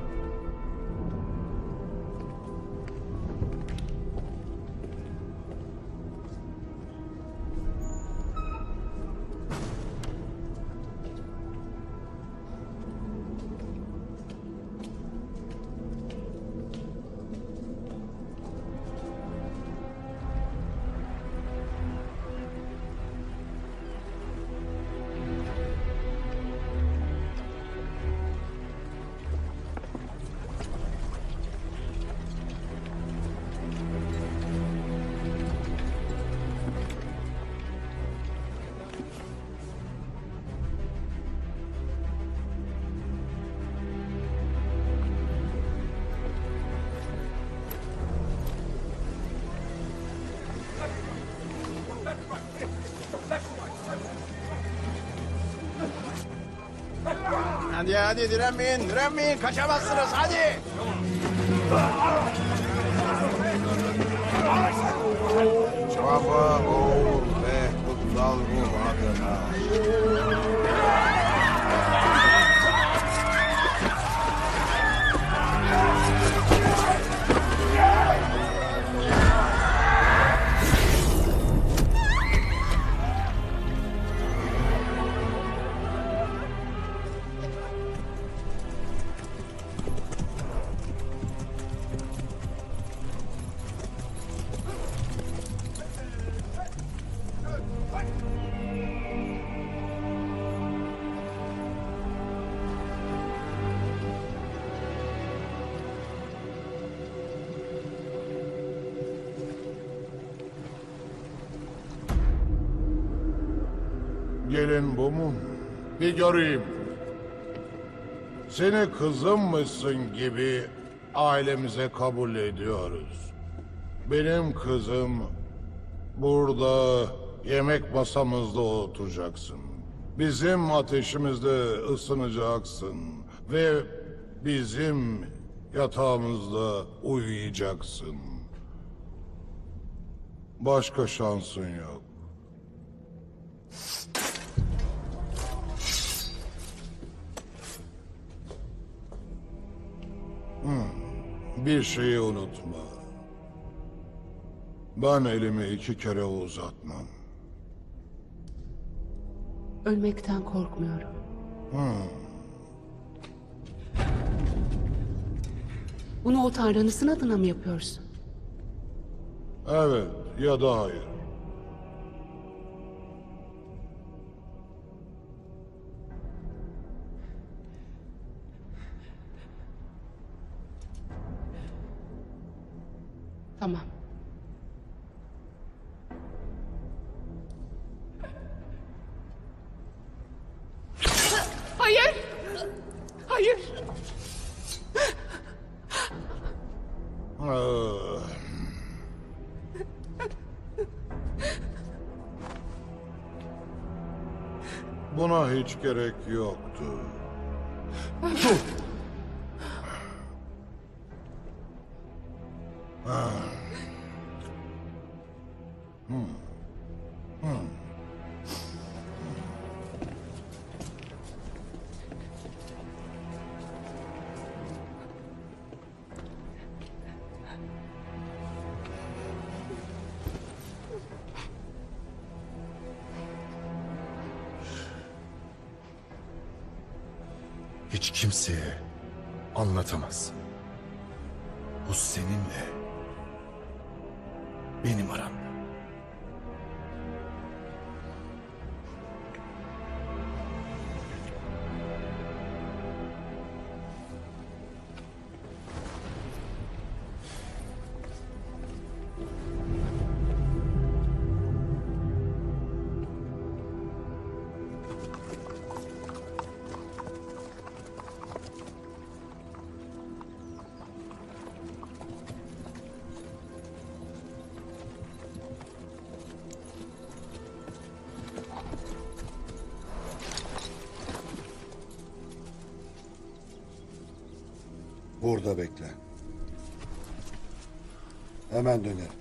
Hadi hadi direnmeyin, direnmeyin. Kaçamazsınız, hadi. Baba, oğul ve kutsal ruh adına. Gelin bu mu? Bir göreyim. Seni kızımmışsın gibi ailemize kabul ediyoruz. Benim kızım burada yemek masamızda oturacaksın. Bizim ateşimizde ısınacaksın ve bizim yatağımızda uyuyacaksın. Başka şansın yok. Hmm, bir şeyi unutma. Ben elimi iki kere uzatmam. Ölmekten korkmuyorum. Hmm. Bunu o tanrınızın adına mı yapıyorsun? Evet ya da hayır. Tamam. Hayır. Hayır. Ah. Buna hiç gerek yoktu. Ah. Hmm. Hmm. Hiç kimseye anlatamaz. Bu seninle benim aramda. Burada bekle. Hemen dönerim.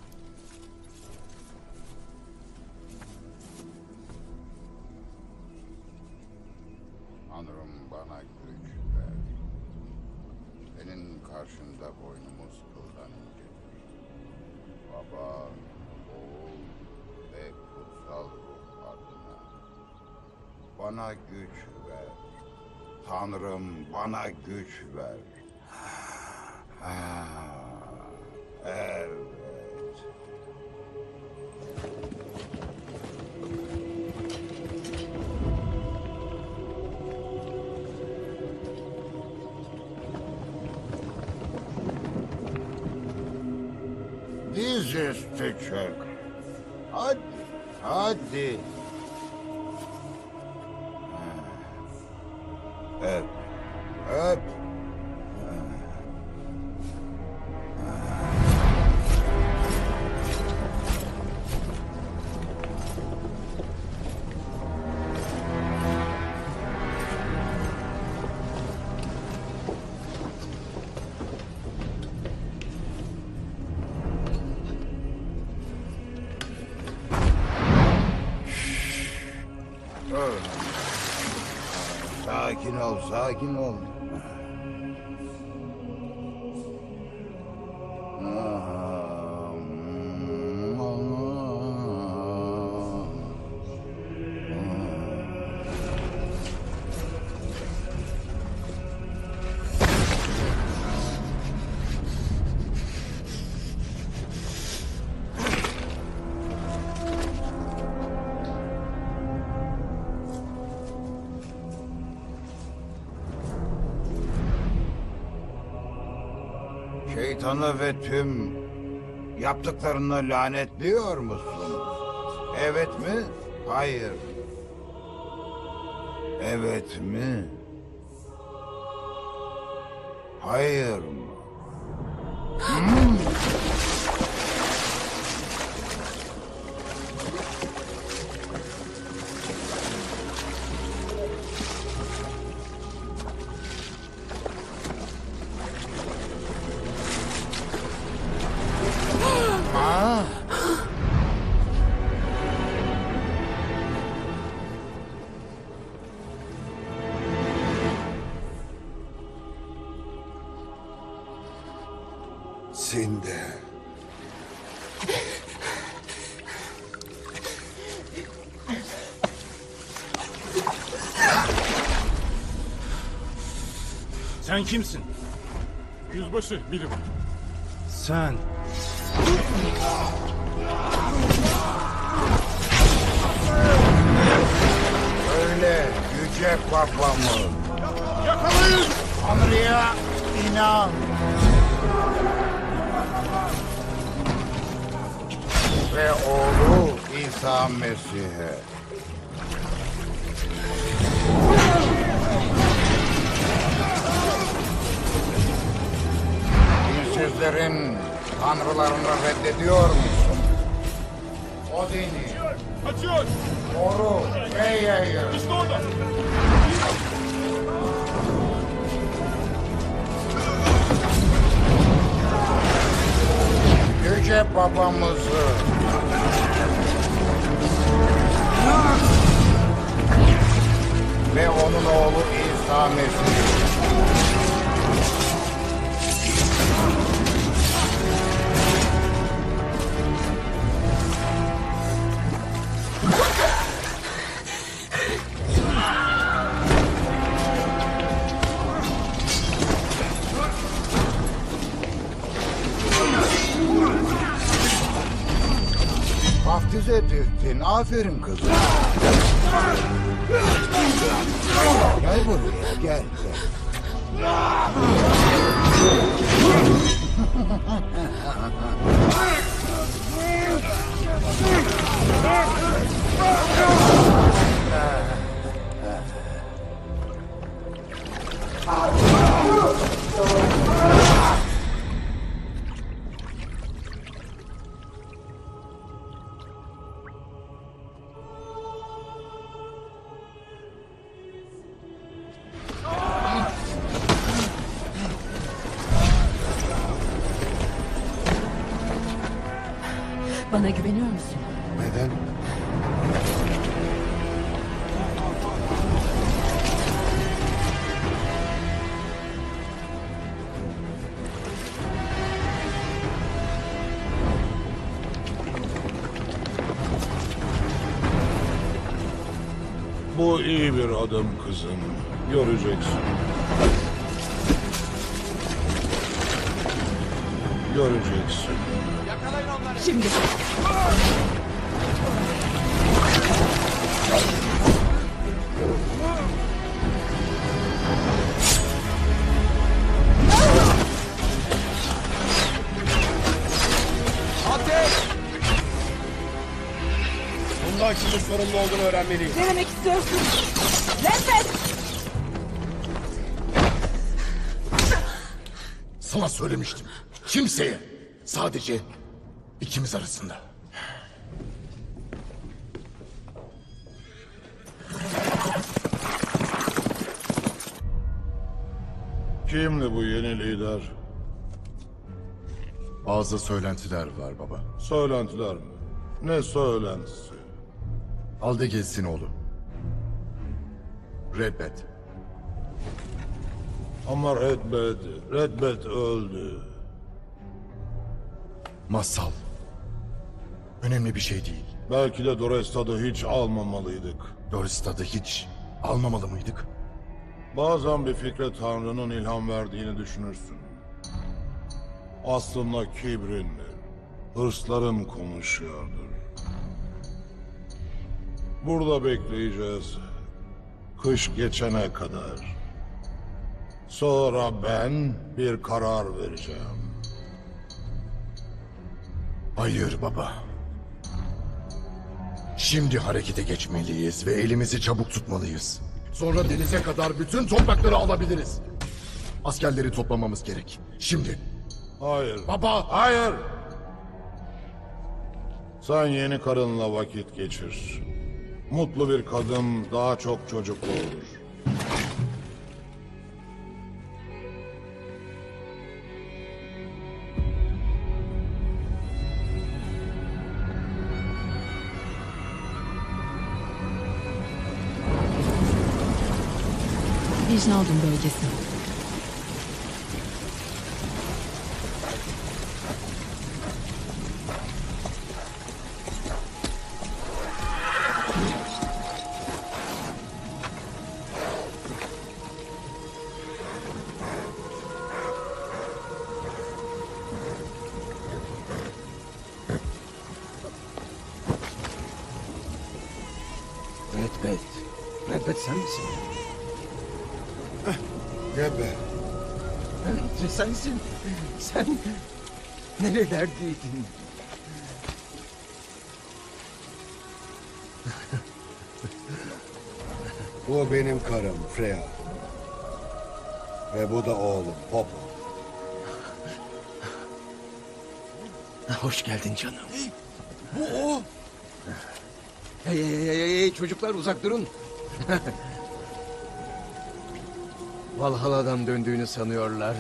Tanrım bana güç ver. Senin karşında boynumuz kıldan incedir. Baba, oğul ve kutsal ruh adına. Bana güç ver. Tanrım bana güç ver. Ah, evet. Dizüstü çök. Hadi, hadi. Öp, öp. Sakin ol, sakin ol. Şeytanı ve tüm yaptıklarını lanetliyor musun? Evet mi? Hayır. Evet mi? Hayır mı? Hmm. Sen de. Sen kimsin? Yüzbaşı, bilim. Sen. Öyle yüce babamı. Yakalayın! Tanrı'ya inan. Ve oğlu İsa Mesih'e. Dinsizlerin tanrılarını reddediyor musun? O dini Kaçıyor. koru ve yayın. İşte orada. Yüce babamızı ve onun oğlu İsa Mesih. Vaftiz edildin. Aferin kızım. Gel buraya, gel, gel. Bana güveniyor musun? Neden? Bu iyi bir adım kızım. Göreceksin. Göreceksin. Şimdi. Ateş! Bundan kimin sorumlu olduğunu öğrenmeliyim. Ne demek istiyorsun? Redbet! Sana söylemiştim. Kimseye. Sadece ikimiz arasında. Kimdi bu yeni lider? Bazı söylentiler var baba. Söylentiler mi? Ne söylentisi? Aldegez'in oğlu. Redbet. Ama Redbet, Redbet öldü. Masal. Önemli bir şey değil. Belki de Dorestad'ı hiç almamalıydık. Dorestad'ı hiç almamalı mıydık? Bazen bir fikre Tanrı'nın ilham verdiğini düşünürsün. Aslında kibrin, hırsların konuşuyordur. Burada bekleyeceğiz. Kış geçene kadar. Sonra ben bir karar vereceğim. Hayır baba. Şimdi harekete geçmeliyiz ve elimizi çabuk tutmalıyız. Sonra denize kadar bütün toprakları alabiliriz. Askerleri toplamamız gerek. Şimdi. Hayır. Baba, hayır. Sen yeni karınla vakit geçir. Mutlu bir kadın daha çok çocuklu olur. Dijnaldum bölgesi. Redbet. Redbet sen misin? Redbet. Evet, sensin. Sen nerelerdeydin? Bu benim karım Freya. Ve bu da oğlum Popo. Hoş geldin canım. Bu o. Hey hey hey hey hey çocuklar uzak durun. Valhalla'dan döndüğünü sanıyorlar.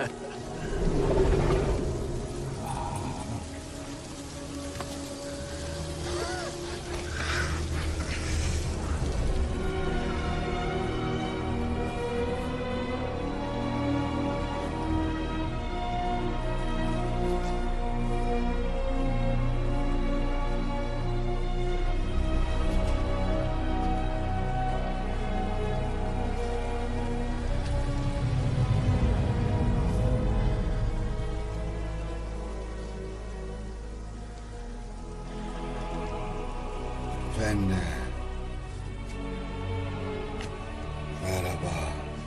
Fenne. Merhaba.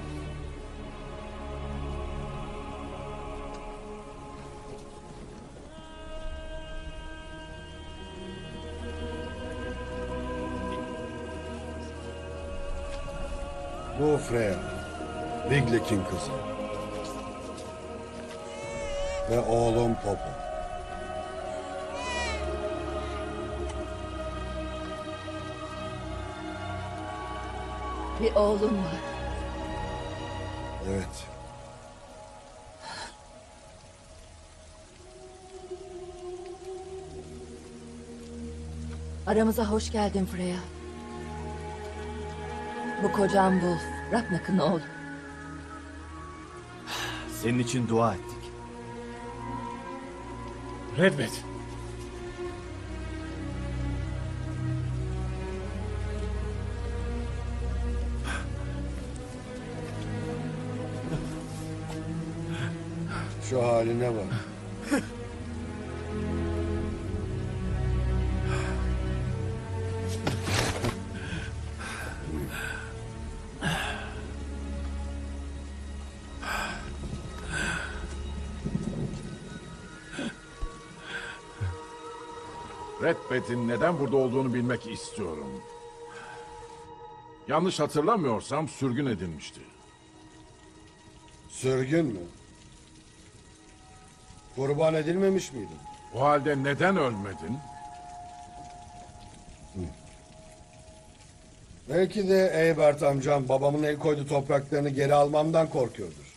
Bu Freya. Biglik'in kızı. Ve oğlum Popo. Bir oğlum var. Evet. Aramıza hoş geldin Freya. Bu kocam Wolf, Ragnar'ın oğlu. Senin için dua ettik. Redbet. Şu haline bak. Redbet'in neden burada olduğunu bilmek istiyorum. Yanlış hatırlamıyorsam sürgün edilmişti. Sürgün mü? Kurban edilmemiş miydin? O halde neden ölmedin? Belki de Eybert amcam babamın el koyduğu topraklarını geri almamdan korkuyordur.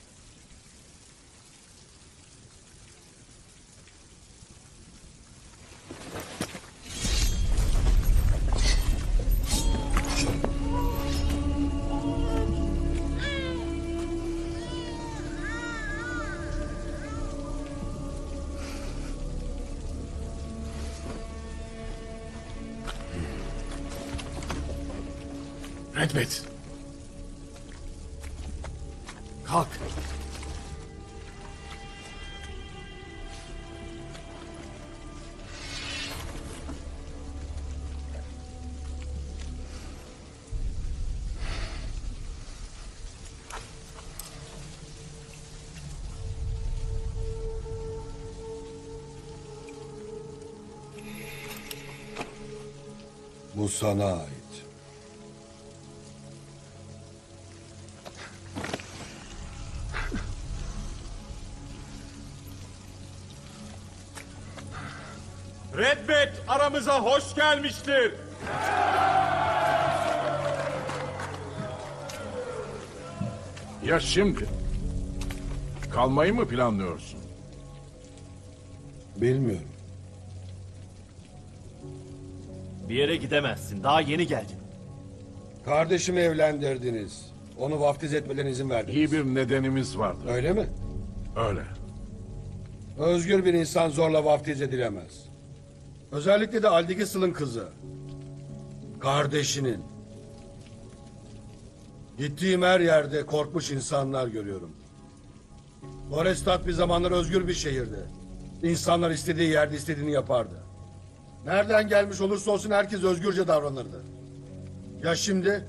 Redbet. Kalk. Bu sana ait. Redbet aramıza hoş gelmiştir. Ya şimdi? Kalmayı mı planlıyorsun? Bilmiyorum. Bir yere gidemezsin. Daha yeni geldin. Kardeşimi evlendirdiniz. Onu vaftiz etmelerine izin verdiniz. İyi bir nedenimiz vardı. Öyle mi? Öyle. Özgür bir insan zorla vaftiz edilemez. Özellikle de Aldigisil'in kızı. Kardeşinin. Gittiğim her yerde korkmuş insanlar görüyorum. Morestat bir zamanlar özgür bir şehirdi. İnsanlar istediği yerde istediğini yapardı. Nereden gelmiş olursa olsun herkes özgürce davranırdı. Ya şimdi?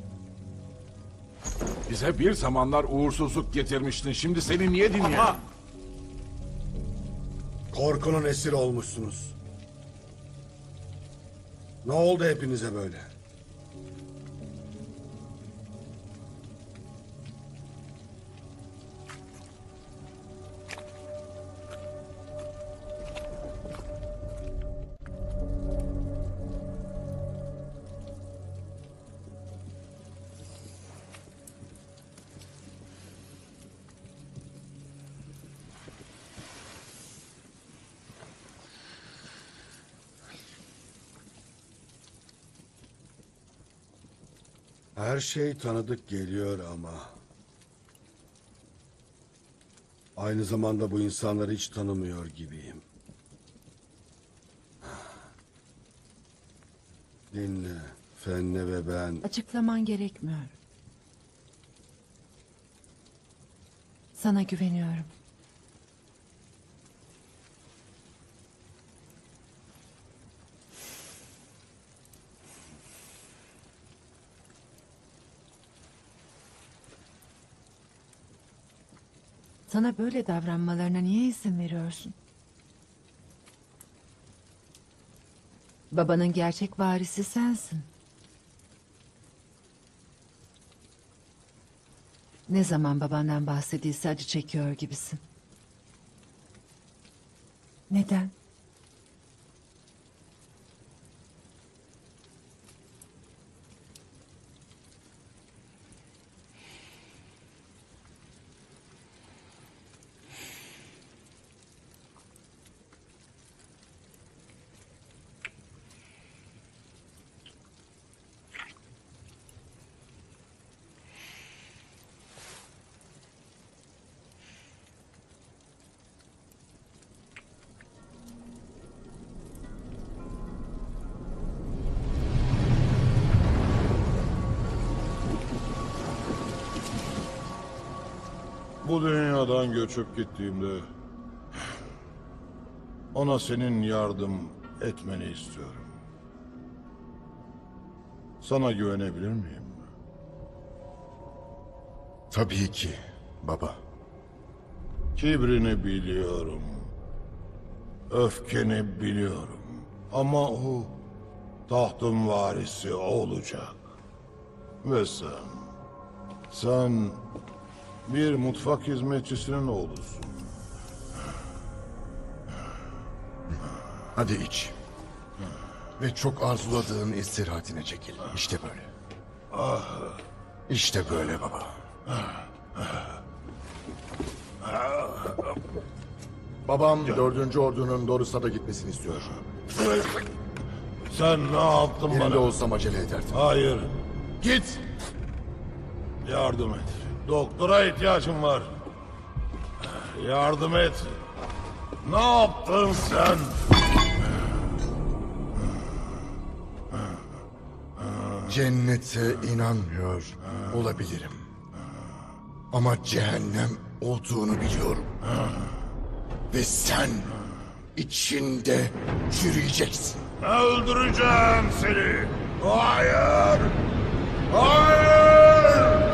Bize bir zamanlar uğursuzluk getirmiştin. Şimdi seni niye dinleyelim? Aha! Korkunun esiri olmuşsunuz. Ne oldu hepinize böyle? Her şey tanıdık geliyor ama... aynı zamanda bu insanları hiç tanımıyor gibiyim. Dinle, Fenne ve ben... Açıklaman gerekmiyor. Sana güveniyorum. Sana böyle davranmalarına niye izin veriyorsun? Babanın gerçek varisi sensin. Ne zaman babandan bahsedilse acı çekiyor gibisin. Neden? Bu dünyadan göçüp gittiğimde ona senin yardım etmeni istiyorum. Sana güvenebilir miyim? Tabii ki baba. Kibrini biliyorum. Öfkeni biliyorum. Ama o tahtın varisi olacak. Ve sen, sen bir mutfak hizmetçisinin oğlusun. Hadi iç. Ve çok arzuladığın istirahatine çekil. İşte böyle. İşte böyle baba. Babam dördüncü ordunun Dorus'a da gitmesini istiyor. Sen ne yaptın bana? Yerinde olsam acele ederdim. Hayır. Git. Yardım et. Doktora ihtiyacım var. Yardım et. Ne yaptın sen? Cennete inanmıyor olabilirim. Ama cehennem olduğunu biliyorum. Ve sen içinde çürüyeceksin. Öldüreceğim seni. Hayır. Hayır.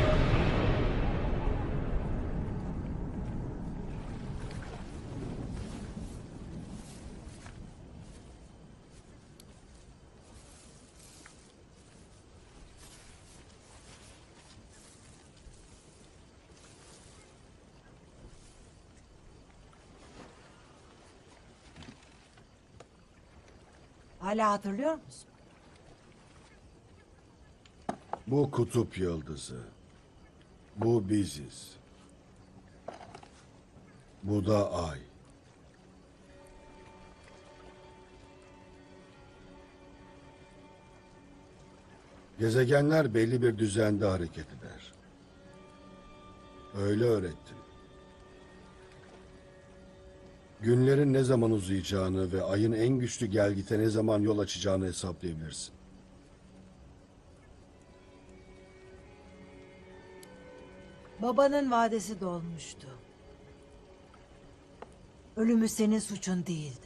Hala hatırlıyor musun? Bu kutup yıldızı. Bu biziz. Bu da ay. Gezegenler belli bir düzende hareket eder. Öyle öğrettim. Günlerin ne zaman uzayacağını ve ayın en güçlü gelgite ne zaman yol açacağını hesaplayabilirsin. Babanın vadesi dolmuştu. Ölümü senin suçun değildi.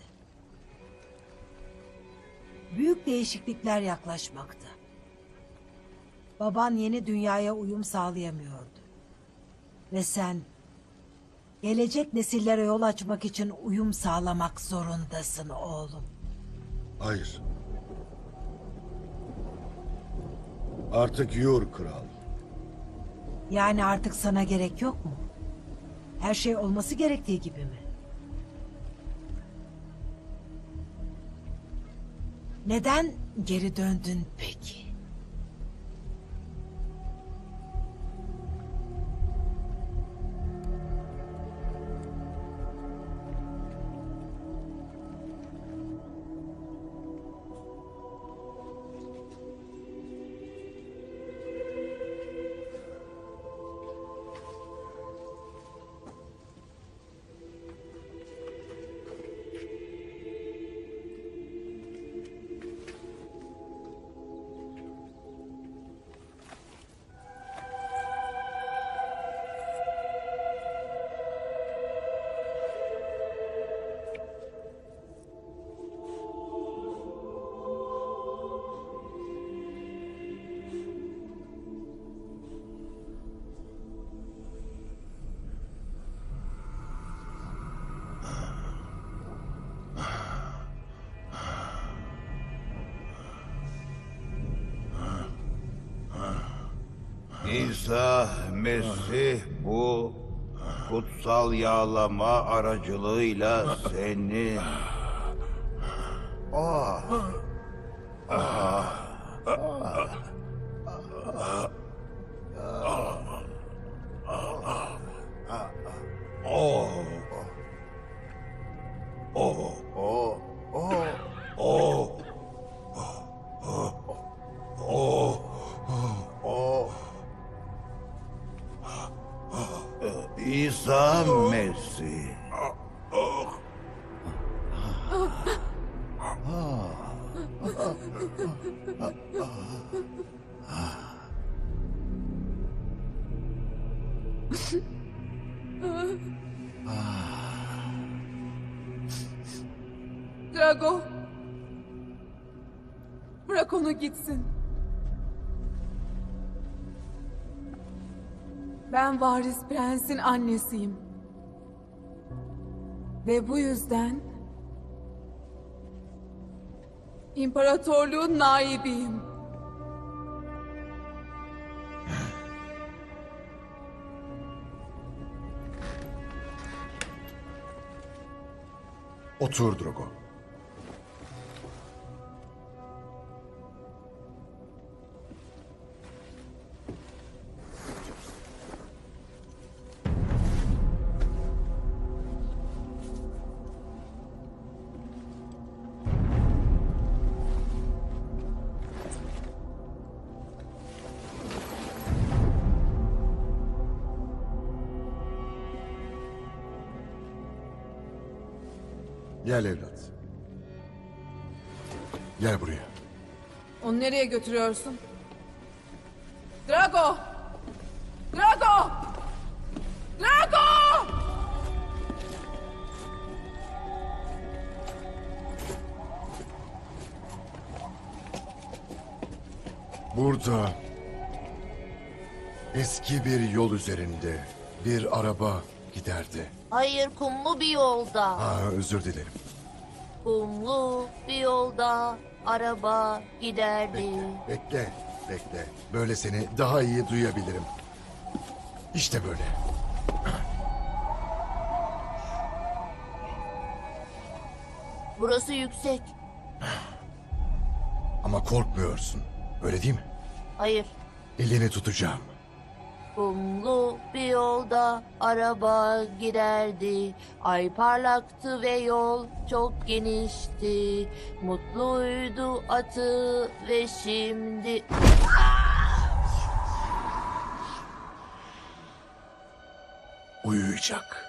Büyük değişiklikler yaklaşmakta. Baban yeni dünyaya uyum sağlayamıyordu. Ve sen gelecek nesillere yol açmak için uyum sağlamak zorundasın oğlum. Hayır. Artık Yur kral. Yani artık sana gerek yok mu? Her şey olması gerektiği gibi mi? Neden geri döndün peki? İsa Mesih bu kutsal yağlama aracılığıyla seni... Ah. Ah. Ah. Oh. Oh. Oh. Oh. Oh. Oh. Oh. İsa Mesih. Drago. Bırak onu gitsin. Ben varis prensin annesiyim. Ve bu yüzden imparatorluğun naibiyim. Otur Drogo. Gel evlat. Gel buraya. Onu nereye götürüyorsun? Drago! Drago! Drago! Burada eski bir yol üzerinde bir araba giderdi. Hayır, kumlu bir yolda. Aa, özür dilerim. Kumlu bir yolda araba giderdi. Bekle, bekle. Böyle seni daha iyi duyabilirim. İşte böyle. Burası yüksek. Ama korkmuyorsun. Öyle değil mi? Hayır. Elini tutacağım. Kumlu bir yolda araba giderdi. Ay parlaktı ve yol çok genişti. Mutluydu atı ve şimdi... Uyuyacak.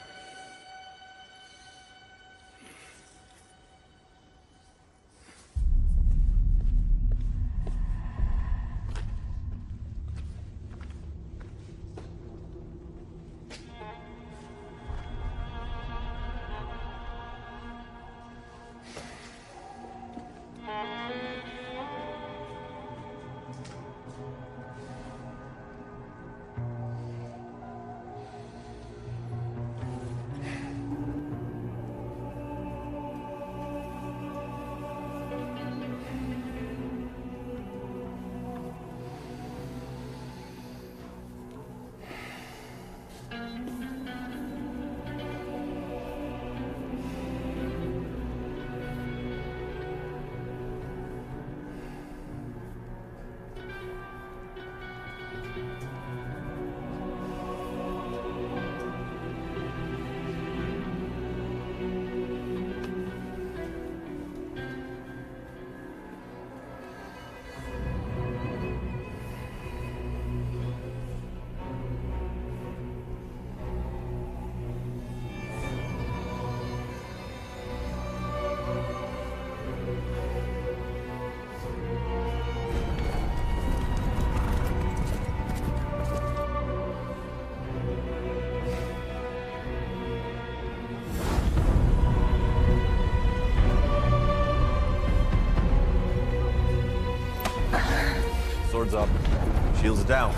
Swords up. Shields down.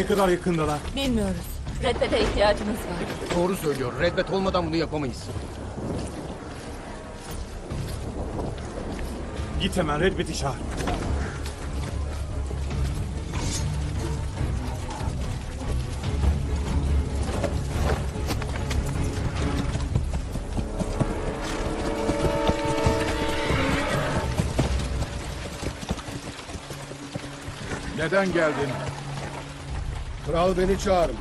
Ne kadar yakındalar? Bilmiyoruz. Redbet'e ihtiyacımız var. Doğru söylüyor. Redbet olmadan bunu yapamayız. Git hemen Redbet'i çağır. Neden geldin? Kral beni çağırmış.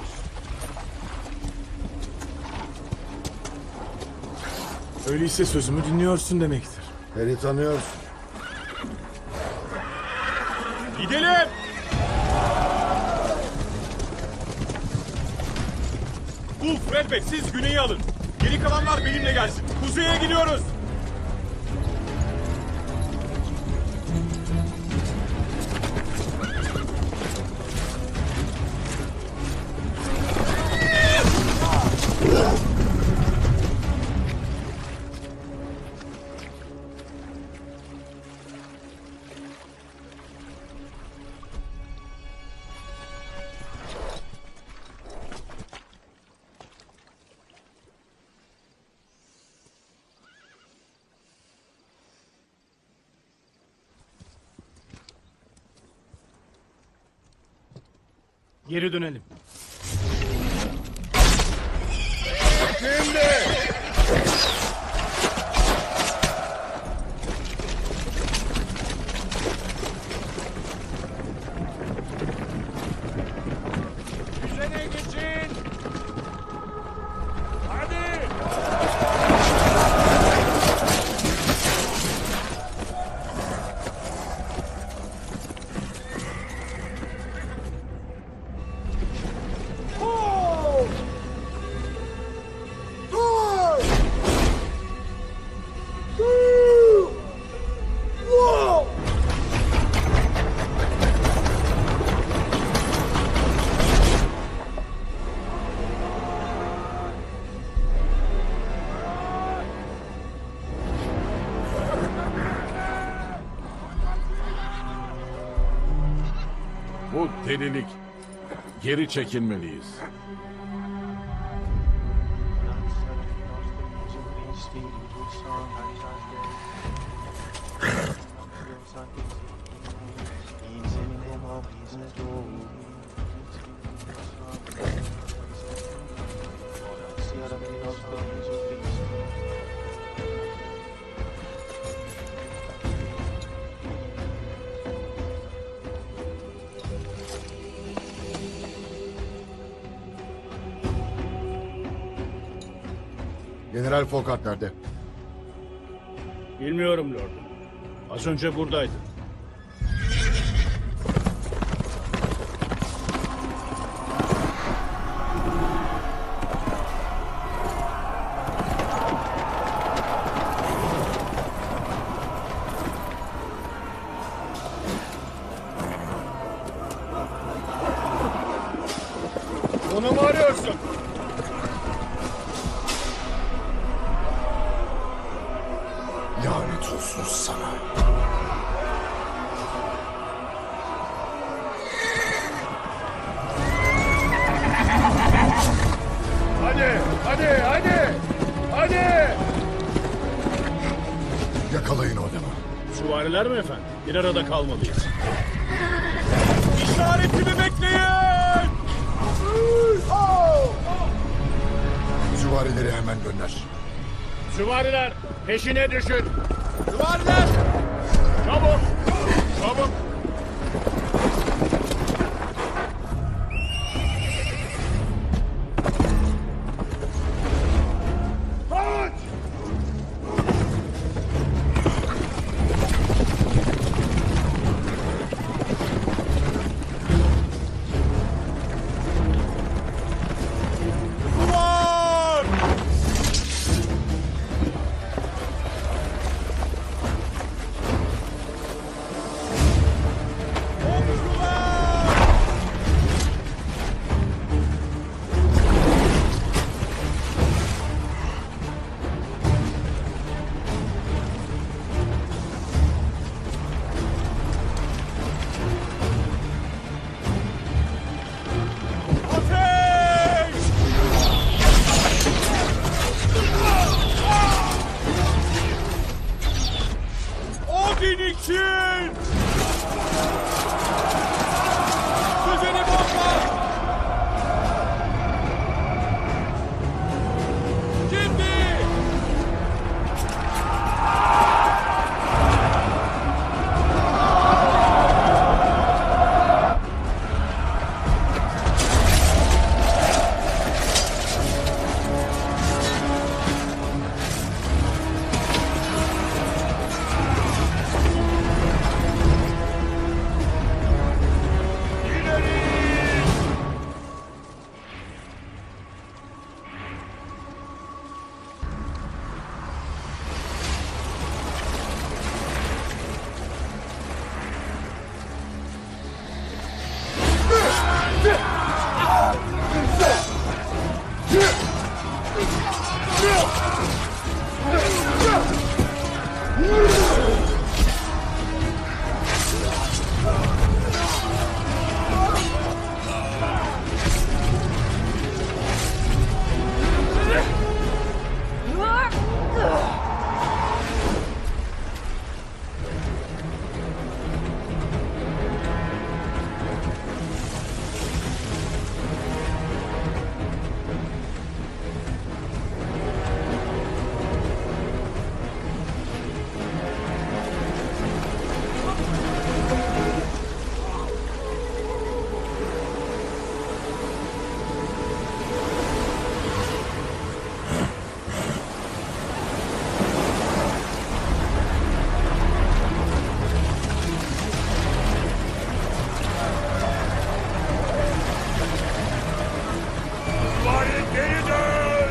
Öyleyse sözümü dinliyorsun demektir. Beni tanıyorsun. Gidelim! Ulf, Redbet siz güneyi alın. Geri kalanlar benimle gelsin. Kuzeye gidiyoruz. Geri dönelim. Şimdi! Düzene geçin. Hadi. Bu delilik. Geri çekilmeliyiz. General Folkart nerede? Bilmiyorum lordum. Az önce buradaydı. Onu mu arıyorsun? Lanet olsun sana. Hadi, hadi, hadi! Hadi! Yakalayın o adamı. Süvariler mi efendim? Bir arada kalmalıyız. İşaretimi bekleyin! Süvarileri hemen gönder. Süvariler peşine düşün. Süvariler. Çabuk. Çabuk. Bari geri dön!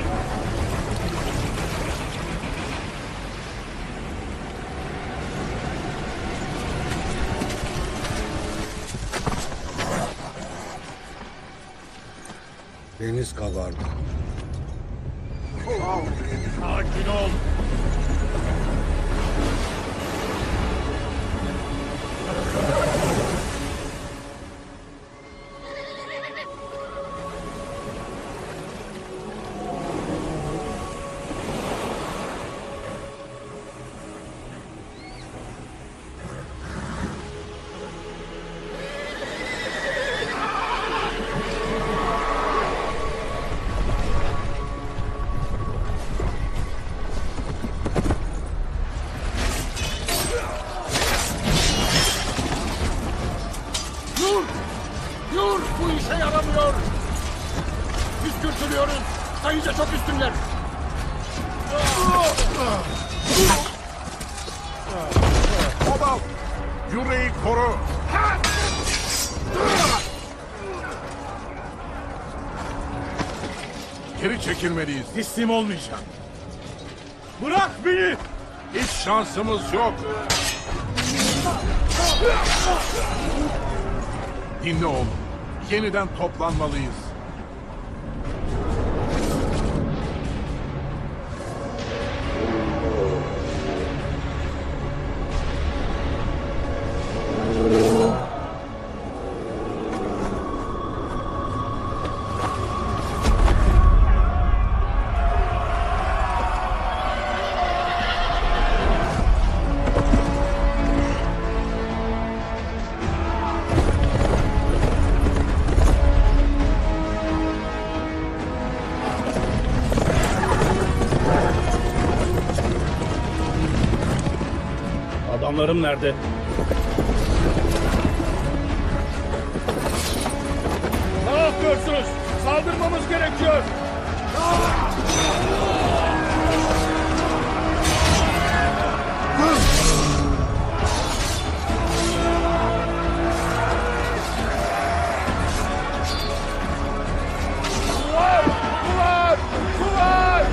Deniz kabardı. Sakin ol. Dur! Dur! Bu işe yaramıyor! Püskürtülüyoruz! Sayınca çok üstünler! Baba! Yüreği koru! Geri çekilmeliyiz. Teslim olmayacağım. Bırak beni! Hiç şansımız yok. Dinle oğlum. Yeniden toplanmalıyız. Adamlarım nerede? Ne yapıyorsunuz? Saldırmamız gerekiyor. Sular! Sular! Sular!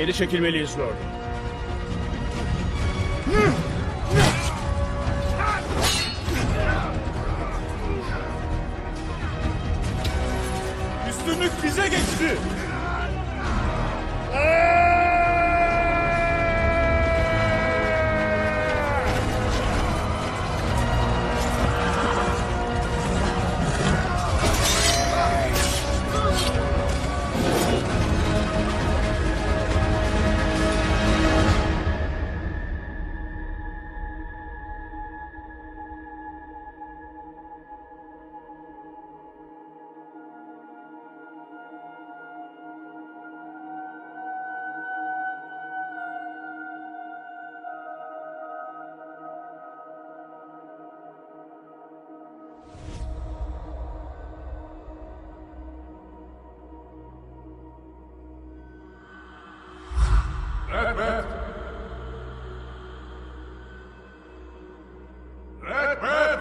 Geri çekilmeliyiz Lord. Üstünlük bize geçti. Redbird! Redbird!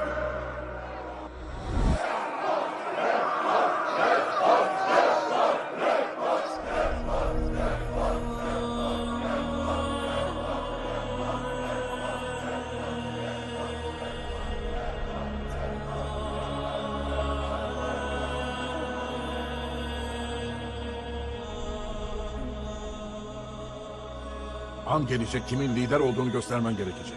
An gelecek, kimin lider olduğunu göstermen gerekecek.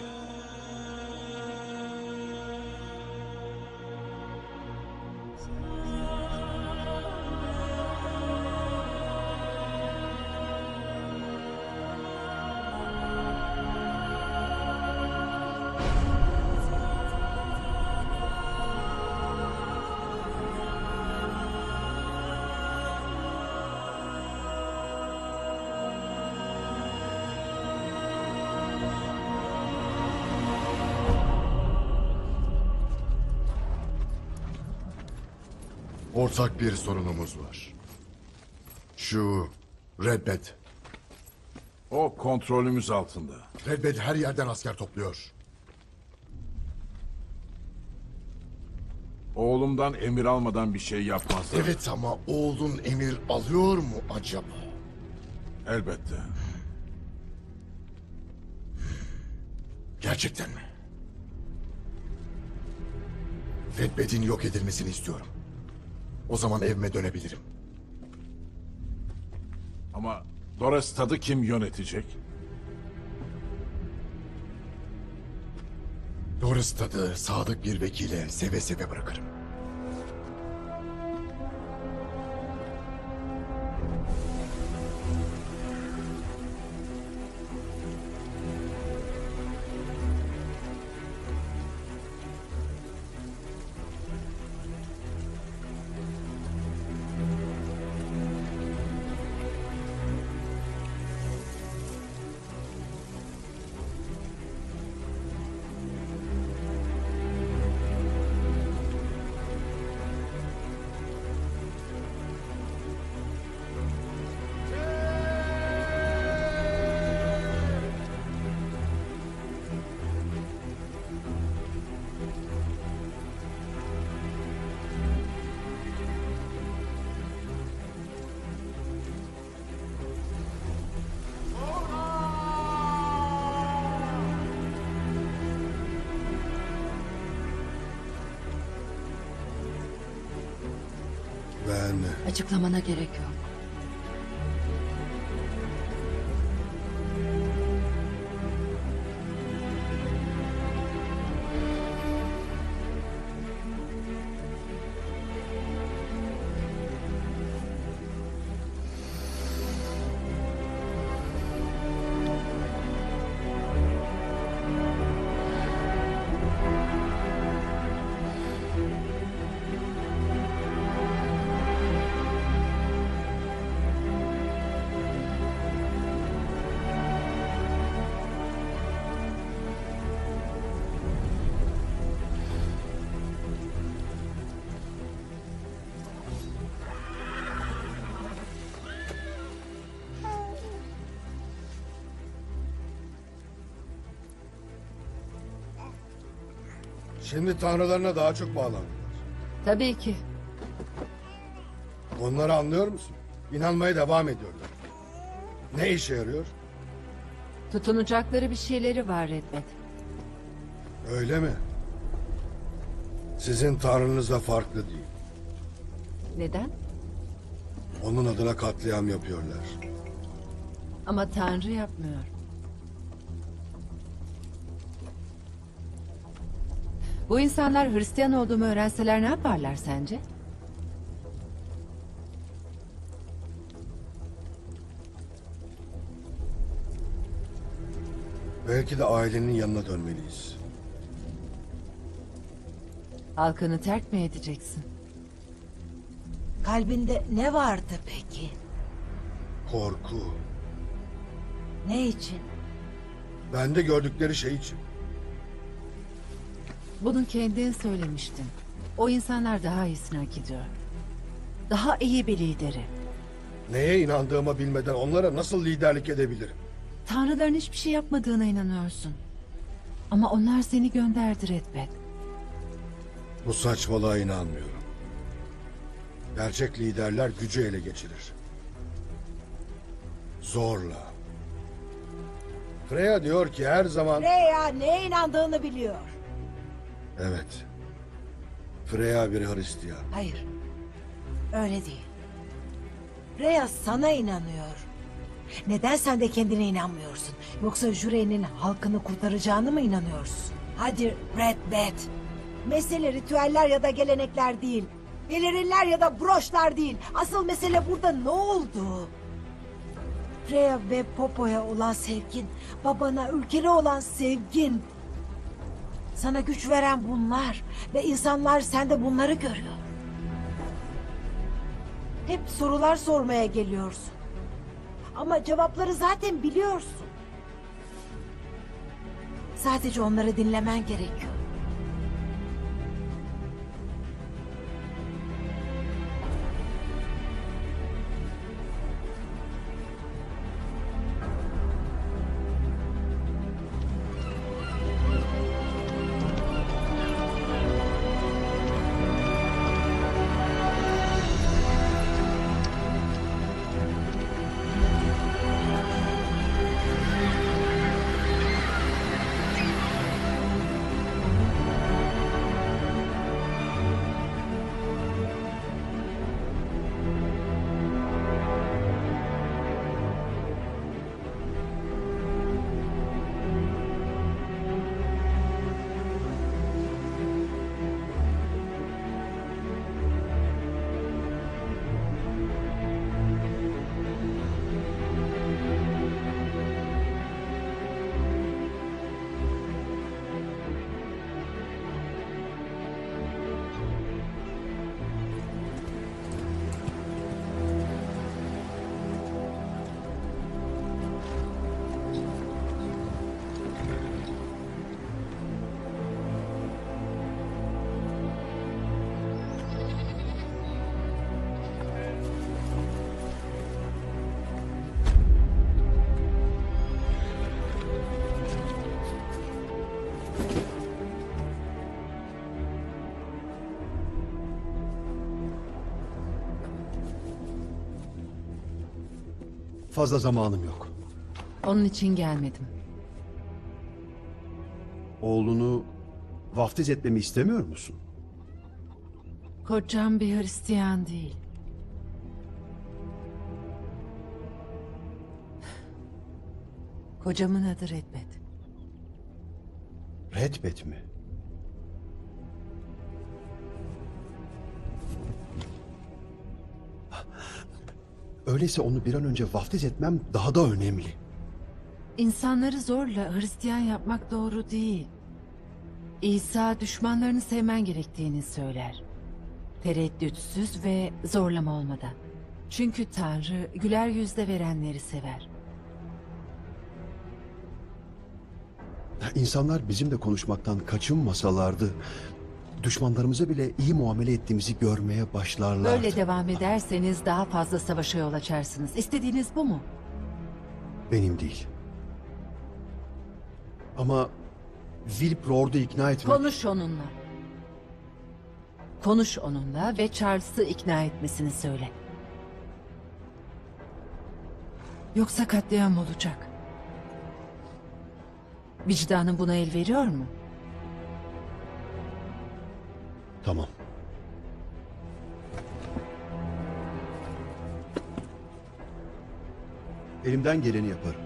Ortak bir sorunumuz var. Şu Redbed. O kontrolümüz altında. Redbed her yerden asker topluyor. Oğlumdan emir almadan bir şey yapmaz. Evet ama oğlun emir alıyor mu acaba? Elbette. Gerçekten mi? Redbed'in yok edilmesini istiyorum. O zaman evime dönebilirim. Ama Dorestad'ı kim yönetecek? Dorestad'ı sadık bir vekile seve seve bırakırım. Ben... Açıklamana gerek yok. Şimdi tanrılarına daha çok bağlandılar. Tabii ki. Onları anlıyor musun? İnanmaya devam ediyorlar. Ne işe yarıyor? Tutunacakları bir şeyleri var Redbet. Öyle mi? Sizin tanrınız da farklı değil. Neden? Onun adına katliam yapıyorlar. Ama Tanrı yapmıyor. Bu insanlar Hristiyan olduğumu öğrenseler ne yaparlar sence? Belki de ailenin yanına dönmeliyiz. Halkını terk mi edeceksin? Kalbinde ne vardı peki? Korku. Ne için? Bende gördükleri şey için. Bunu kendin söylemiştin. O insanlar daha iyisini hak ediyor. Daha iyi bir lideri. Neye inandığımı bilmeden onlara nasıl liderlik edebilirim? Tanrıların hiçbir şey yapmadığına inanıyorsun. Ama onlar seni gönderdi Redbet. Bu saçmalığa inanmıyorum. Gerçek liderler gücü ele geçirir. Zorla. Freya diyor ki her zaman... Freya neye inandığını biliyor. Evet. Freya bir Hristiyan. Hayır. Öyle değil. Freya sana inanıyor. Neden sen de kendine inanmıyorsun? Yoksa Jüre'nin halkını kurtaracağını mı inanıyorsun? Hadi Redbet. Mesele ritüeller ya da gelenekler değil. Pelerinler ya da broşlar değil. Asıl mesele burada ne oldu? Freya ve Popo'ya olan sevgin, babana, ülkene olan sevgin. Sana güç veren bunlar ve insanlar sende bunları görüyor. Hep sorular sormaya geliyorsun. Ama cevapları zaten biliyorsun. Sadece onları dinlemen gerekiyor. Fazla zamanım yok. Onun için gelmedim. Oğlunu vaftiz etmemi istemiyor musun? Kocam bir Hristiyan değil. Kocamın adı Redbet. Redbet mi? Öyleyse onu bir an önce vaftiz etmem daha da önemli. İnsanları zorla Hristiyan yapmak doğru değil. İsa düşmanlarını sevmen gerektiğini söyler. Tereddütsüz ve zorlama olmadan. Çünkü Tanrı güler yüzle verenleri sever. İnsanlar bizimle konuşmaktan kaçınmasalardı, düşmanlarımıza bile iyi muamele ettiğimizi görmeye başlarlardı. Böyle devam ederseniz daha fazla savaşa yol açarsınız. İstediğiniz bu mu? Benim değil. Ama Wilp Lord'u ikna etmek... Konuş onunla. Konuş onunla ve Charles'ı ikna etmesini söyle. Yoksa katliam olacak. Vicdanın buna el veriyor mu? Tamam. Elimden geleni yaparım.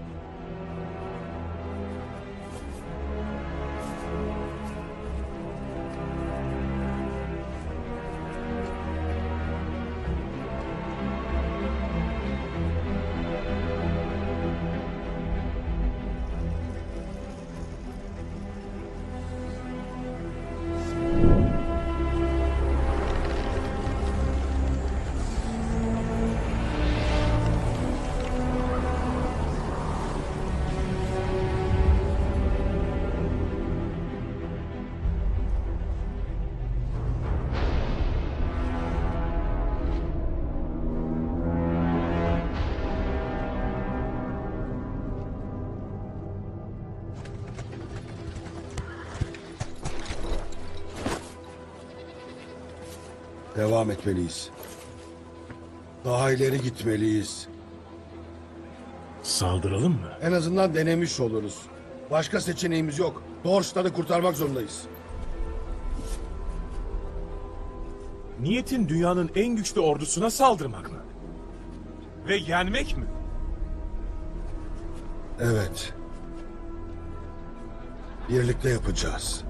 Devam etmeliyiz. Daha ileri gitmeliyiz. Saldıralım mı? En azından denemiş oluruz. Başka seçeneğimiz yok. Dorstad'ı kurtarmak zorundayız. Niyetin dünyanın en güçlü ordusuna saldırmak mı? Ve yenmek mi? Evet. Birlikte yapacağız.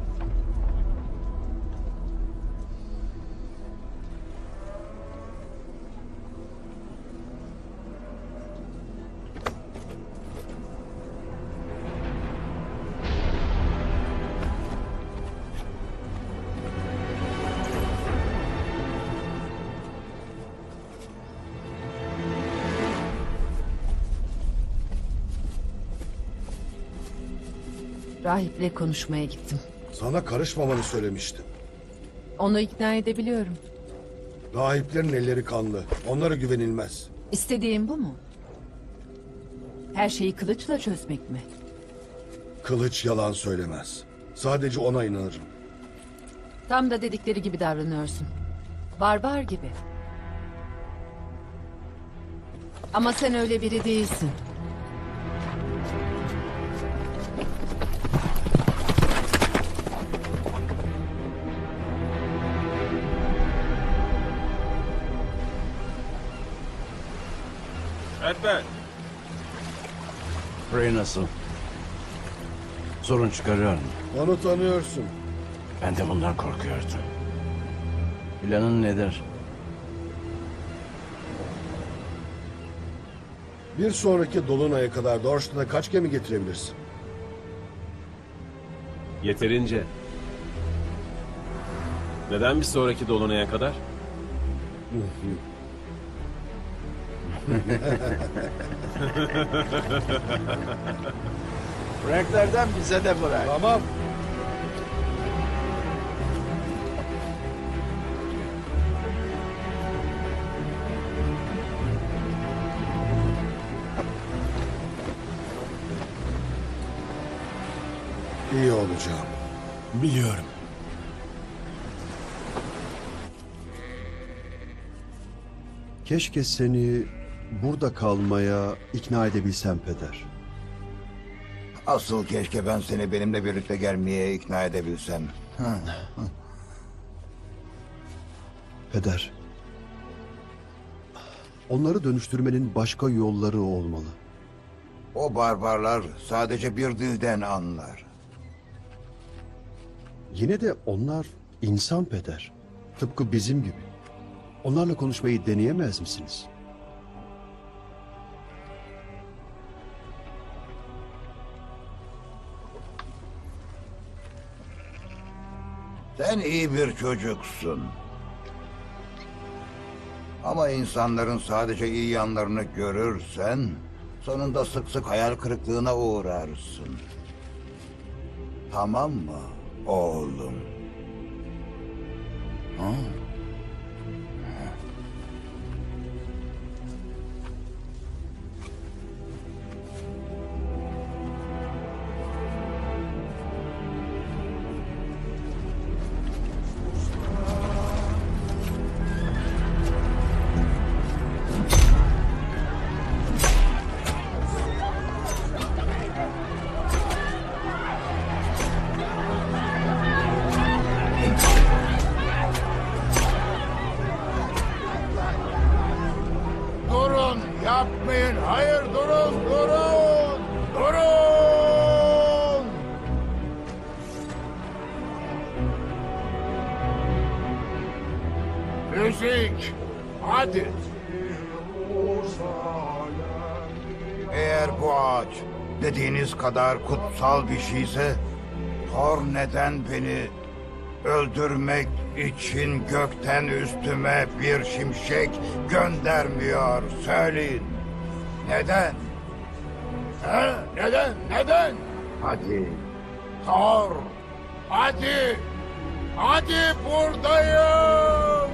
Rahiple konuşmaya gittim. Sana karışmamanı söylemiştim. Onu ikna edebiliyorum. Rahiplerin elleri kanlı. Onlara güvenilmez. İstediğin bu mu? Her şeyi kılıçla çözmek mi? Kılıç yalan söylemez. Sadece ona inanırım. Tam da dedikleri gibi davranıyorsun. Barbar gibi. Ama sen öyle biri değilsin. Edben. Ray nasıl? Sorun çıkarıyor mu? Onu tanıyorsun. Ben de bundan korkuyordum. Planın nedir? Bir sonraki dolunaya kadar Dorstad'a kaç gemi getirebilirsin? Yeterince. Neden bir sonraki dolunaya kadar? Renklerden bize de bırak. Tamam. İyi olacağım. Biliyorum. Keşke seni burada kalmaya ikna edebilsem peder. Asıl keşke ben seni benimle birlikte gelmeye ikna edebilsem. Hı. Peder. Onları dönüştürmenin başka yolları olmalı. O barbarlar sadece bir dilden anlar. Yine de onlar insan peder. Tıpkı bizim gibi. Onlarla konuşmayı deneyemez misiniz? Sen iyi bir çocuksun. Ama insanların sadece iyi yanlarını görürsen sonunda sık sık hayal kırıklığına uğrarsın. Tamam mı oğlum? Ha? Müzik! Hadi! Eğer bu ağaç dediğiniz kadar kutsal bir şeyse, Thor neden beni öldürmek için gökten üstüme bir şimşek göndermiyor? Söyleyin. Neden? He? Neden? Neden? Hadi. Thor! Hadi! Hadi buradayım!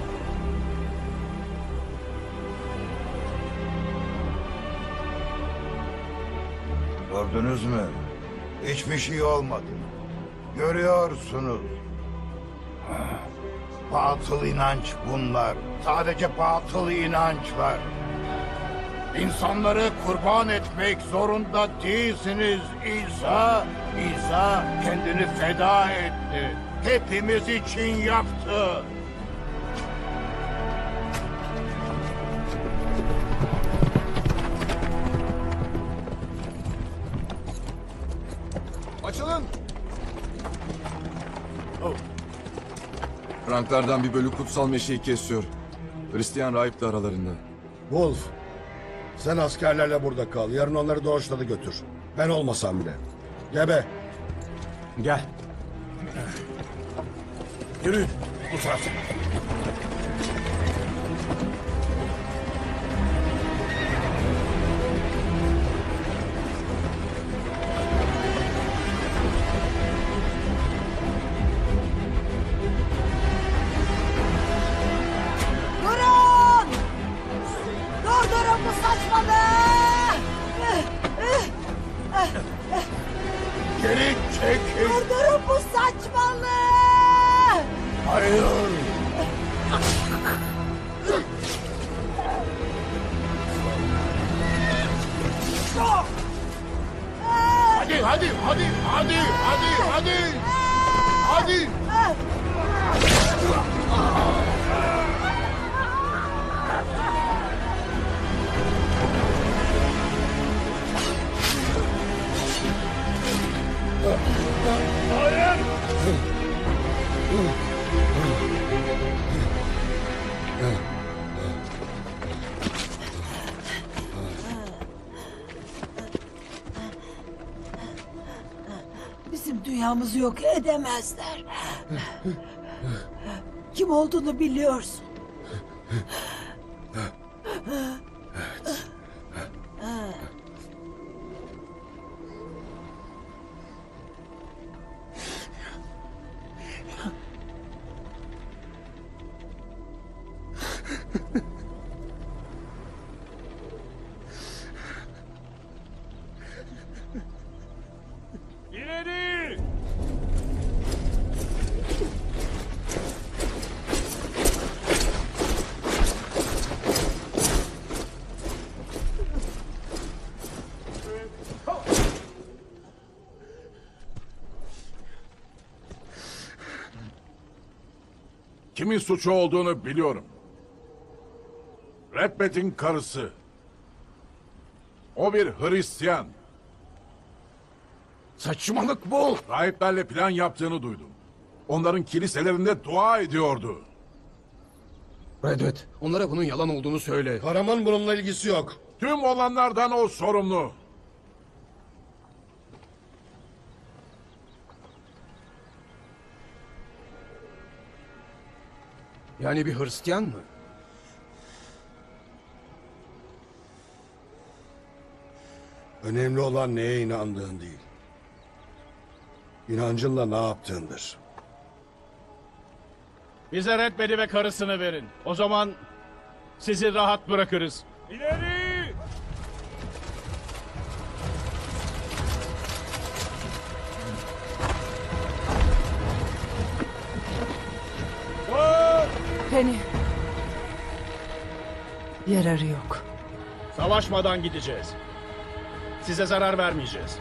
Gördünüz mü? Hiçbir şey olmadı. Görüyorsunuz. Batıl inanç bunlar. Sadece batıl inançlar. İnsanları kurban etmek zorunda değilsiniz İsa. İsa kendini feda etti. Hepimiz için yaptı. Açılın! Franklardan bir bölük kutsal meşeyi kesiyor. Hristiyan rahip de aralarında. Wolf, sen askerlerle burada kal. Yarın onları Doğuş'ta götür. Ben olmasam bile. Gebe. Gel. Yürü. Bu tarafta. Durun! Durdurun bu saçmalığı! Geri çekil. Durdurun bu saçmalığı! Hayır. Hadi, hadi, hadi, hadi, hadi, hadi. Hadi. Hayır. Bizim dünyamızı yok edemezler. Kim olduğunu biliyorsun. İleri! Kimin suçu olduğunu biliyorum. Redbet'in karısı. O bir Hristiyan. Saçmalık bu. Rahiplerle plan yaptığını duydum. Onların kiliselerinde dua ediyordu. Redbet, onlara bunun yalan olduğunu söyle. Paramın bununla ilgisi yok. Tüm olanlardan o sorumlu. Yani bir Hristiyan mı? Önemli olan neye inandığın değil. İnancınla ne yaptığındır. Bize Redbet'i ve karısını verin. O zaman sizi rahat bırakırız. İleri! Penny. Yararı yok. Savaşmadan gideceğiz. Size zarar vermeyeceğiz.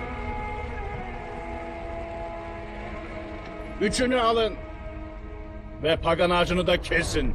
Üçünü alın. Ve pagan ağacını da kesin.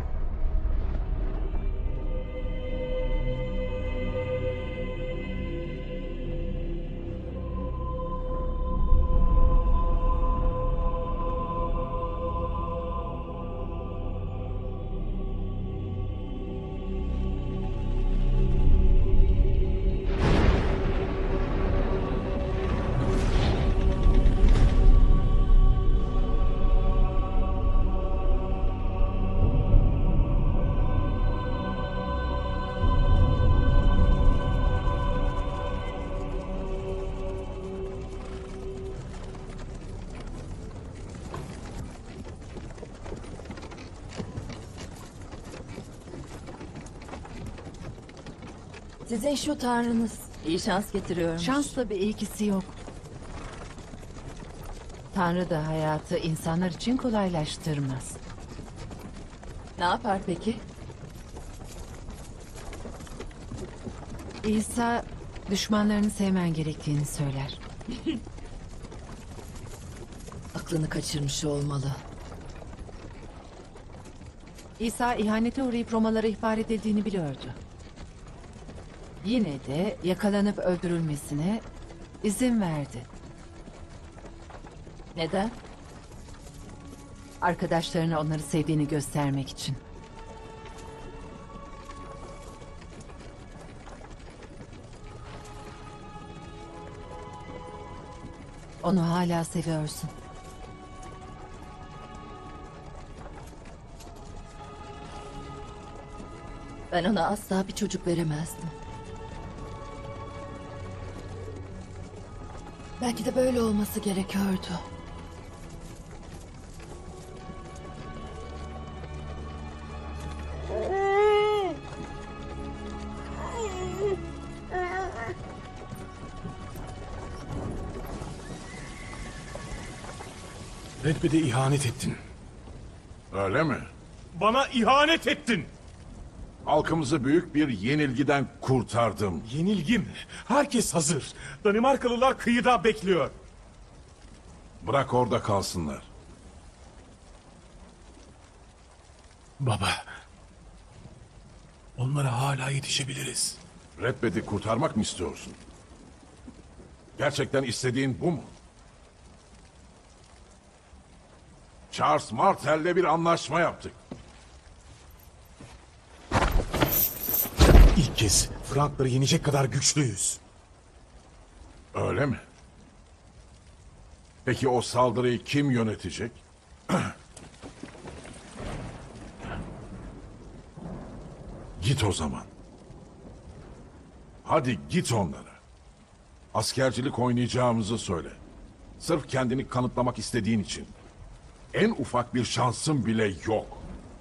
Size şu tanrınız iyi şans getiriyormuş. Şansla bir ilgisi yok. Tanrı da hayatı insanlar için kolaylaştırmaz. Ne yapar peki? İsa düşmanlarını sevmen gerektiğini söyler. Aklını kaçırmış olmalı. İsa ihanete uğrayıp Romalara ihbar edildiğini biliyordu. Yine de yakalanıp öldürülmesine izin verdi. Neden? Arkadaşlarına onları sevdiğini göstermek için. Onu hala seviyorsun. Ben ona asla bir çocuk veremezdim. Belki de böyle olması gerekiyordu. Redbed'e ihanet ettin. Öyle mi? Bana ihanet ettin. Halkımızı büyük bir yenilgiden kurtardım. Yenilgi mi? Herkes hazır. Danimarkalılar kıyıda bekliyor. Bırak orada kalsınlar. Baba. Onlara hala yetişebiliriz. Redbed'i kurtarmak mı istiyorsun? Gerçekten istediğin bu mu? Charles Martel'le bir anlaşma yaptık. İlk kez Frankları yenecek kadar güçlüyüz. Öyle mi? Peki o saldırıyı kim yönetecek? Git o zaman. Hadi git onlara. Askercilik oynayacağımızı söyle. Sırf kendini kanıtlamak istediğin için. En ufak bir şansın bile yok.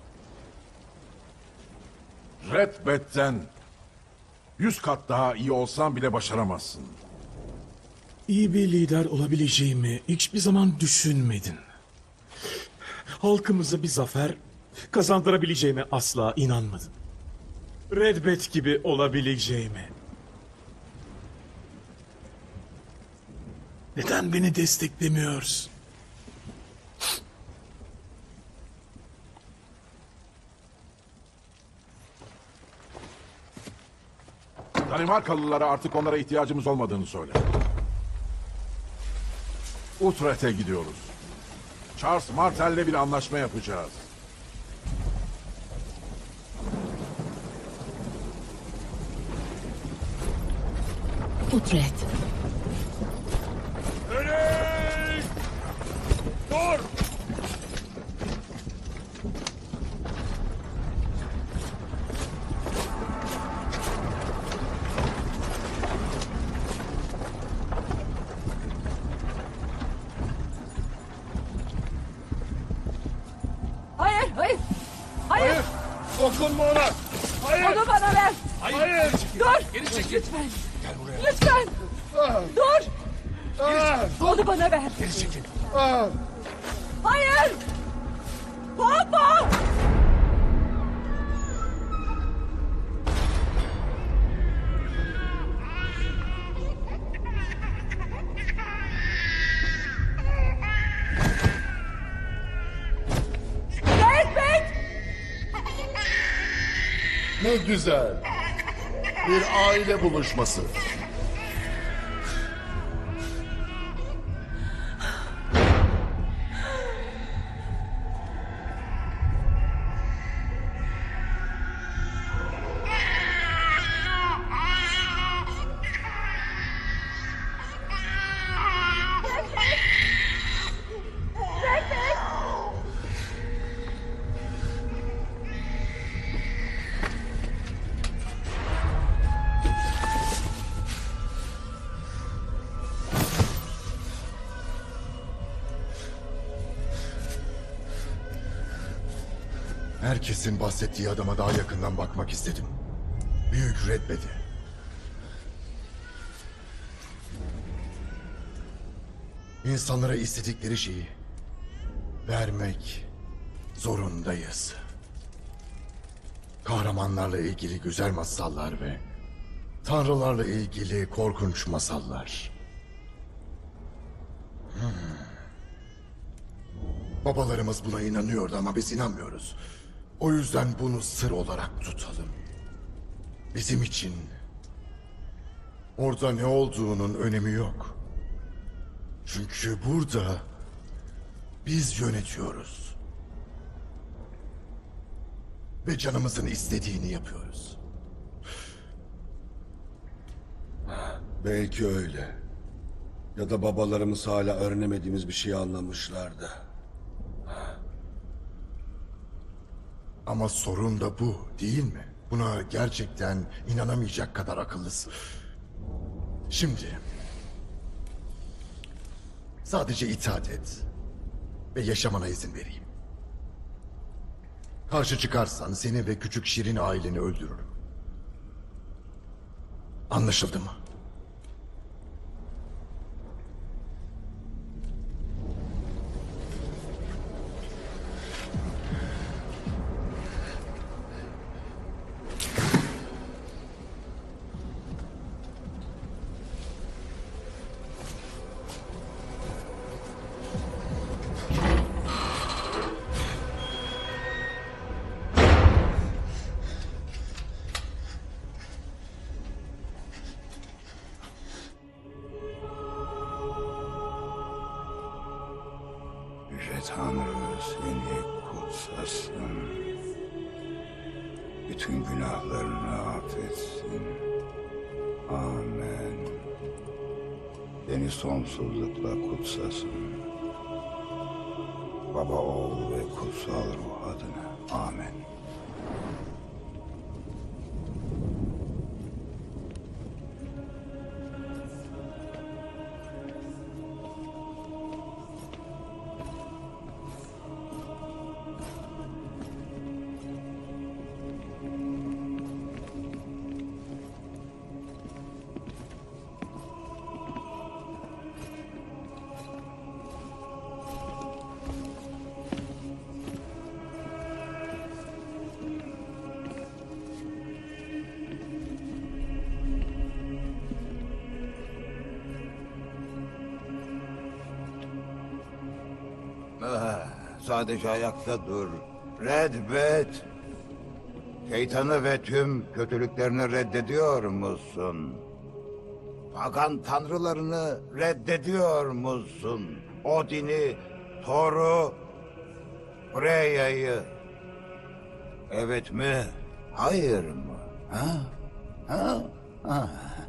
Redbed'den yüz kat daha iyi olsan bile başaramazsın. İyi bir lider olabileceğimi hiçbir zaman düşünmedin. Halkımıza bir zafer kazandırabileceğime asla inanmadın. Redbed gibi olabileceğime. Neden beni desteklemiyorsun? Danimarkalılara artık onlara ihtiyacımız olmadığını söyle. Utrecht'e gidiyoruz. Charles Martel'le bir anlaşma yapacağız. Utrecht. Hey! Dur! Hayır, hayır. Hayır. Dokunma ona. Hayır. Onu bana ver. Hayır. Dur. Geri çekil. Lütfen. Lütfen. Dur. Onu bana ver. Geri çekil. Hayır. Papa. Ne güzel. Bir aile buluşması. Herkesin bahsettiği adama daha yakından bakmak istedim. Büyük Redbedi. İnsanlara istedikleri şeyi vermek zorundayız. Kahramanlarla ilgili güzel masallar ve tanrılarla ilgili korkunç masallar. Hmm. Babalarımız buna inanıyordu ama biz inanmıyoruz. O yüzden bunu sır olarak tutalım. Bizim için orada ne olduğunun önemi yok. Çünkü burada biz yönetiyoruz. Ve canımızın istediğini yapıyoruz. Belki öyle. Ya da babalarımız hala öğrenemediğimiz bir şey anlamışlardı. Ama sorun da bu, değil mi? Buna gerçekten inanamayacak kadar akıllısın. Şimdi sadece itaat et ve yaşamana izin vereyim. Karşı çıkarsan seni ve küçük Şirin aileni öldürürüm. Anlaşıldı mı? Yüce Tanrı seni kutsasın. Bütün günahlarını affetsin. Amen. Beni sonsuzlukla kutsasın. Baba, oğul ve kutsal ruh adına. Amen. Ah, sadece ayakta dur. Redbet. Şeytanı ve tüm kötülüklerini reddediyor musun? Pagan tanrılarını reddediyor musun? Odin'i, Thor'u, Freya'yı. Evet mi? Hayır mı? Ha? Ha? Ha?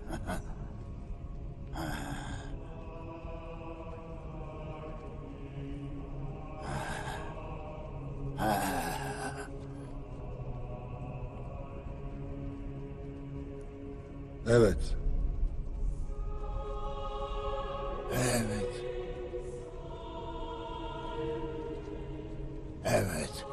Evet. Evet. Evet.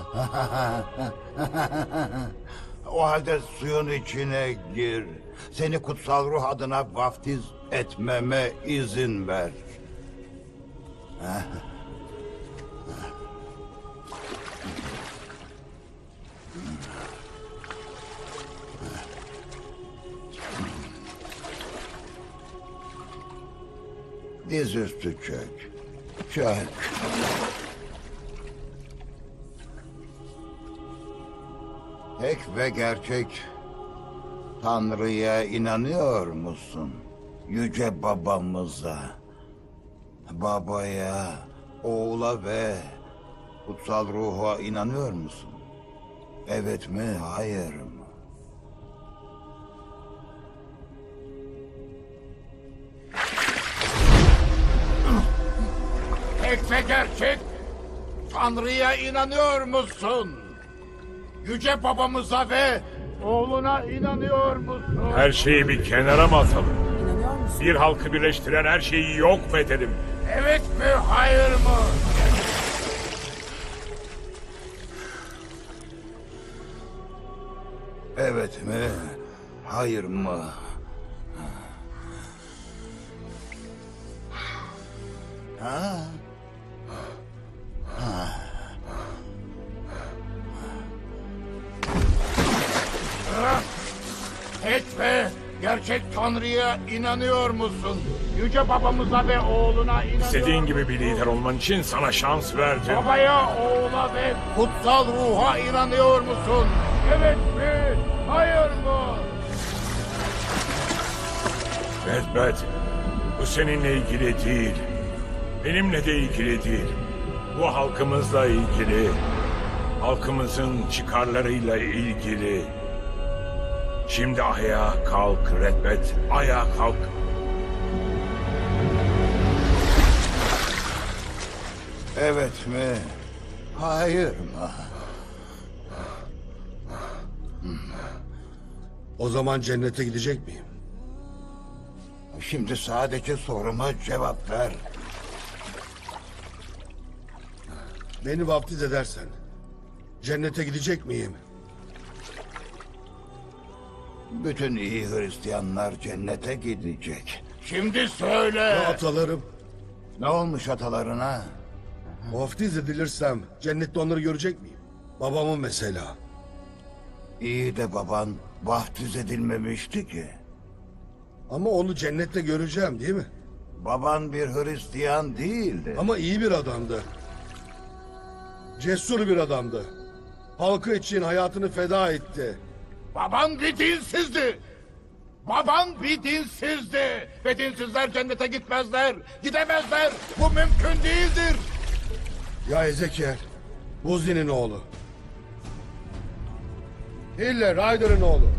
O halde suyun içine gir. Seni kutsal ruh adına vaftiz etmeme izin ver. Dizüstü çök. Çök. Tek ve gerçek Tanrı'ya inanıyor musun? Yüce babamıza, babaya, oğula ve kutsal ruha inanıyor musun? Evet mi, hayır mı? Tek ve gerçek Tanrı'ya inanıyor musun? Yüce babamıza ve oğluna inanıyor musun? Her şeyi bir kenara mı atalım? İnanıyor musun? Bir halkı birleştiren her şeyi yok mu edelim? Evet mi, hayır mı? Evet mi, hayır mı? Ha? Ha. Tek ve gerçek Tanrı'ya inanıyor musun? Yüce babamıza ve oğluna inanıyor İstediğin gibi bir lider olman için sana şans verdim. Babaya, oğula ve kutsal ruha inanıyor musun? Evet mi, hayır mı? Redbet, bu seninle ilgili değil. Benimle de ilgili değil. Bu halkımızla ilgili. Halkımızın çıkarlarıyla ilgili. Şimdi ayağa kalk Redbet, ayağa kalk. Evet mi, hayır mı? O zaman cennete gidecek miyim? Şimdi sadece soruma cevap ver. Beni vaftiz edersen cennete gidecek miyim? Bütün iyi Hristiyanlar cennete gidecek. Şimdi söyle. Ya atalarım? Ne olmuş atalarına? Vaftiz edilirsem cennette onları görecek miyim? Babamın mesela. İyi de baban vaftiz edilmemişti ki. Ama onu cennette göreceğim değil mi? Baban bir Hristiyan değildi. Ama iyi bir adamdı. Cesur bir adamdı. Halkı için hayatını feda etti. Baban bir dinsizdi. Baban bir dinsizdi. Ve dinsizler cennete gitmezler. Gidemezler. Bu mümkün değildir. Ya Ezekiel, Buzi'nin oğlu. Hille, Ryder'ın oğlu.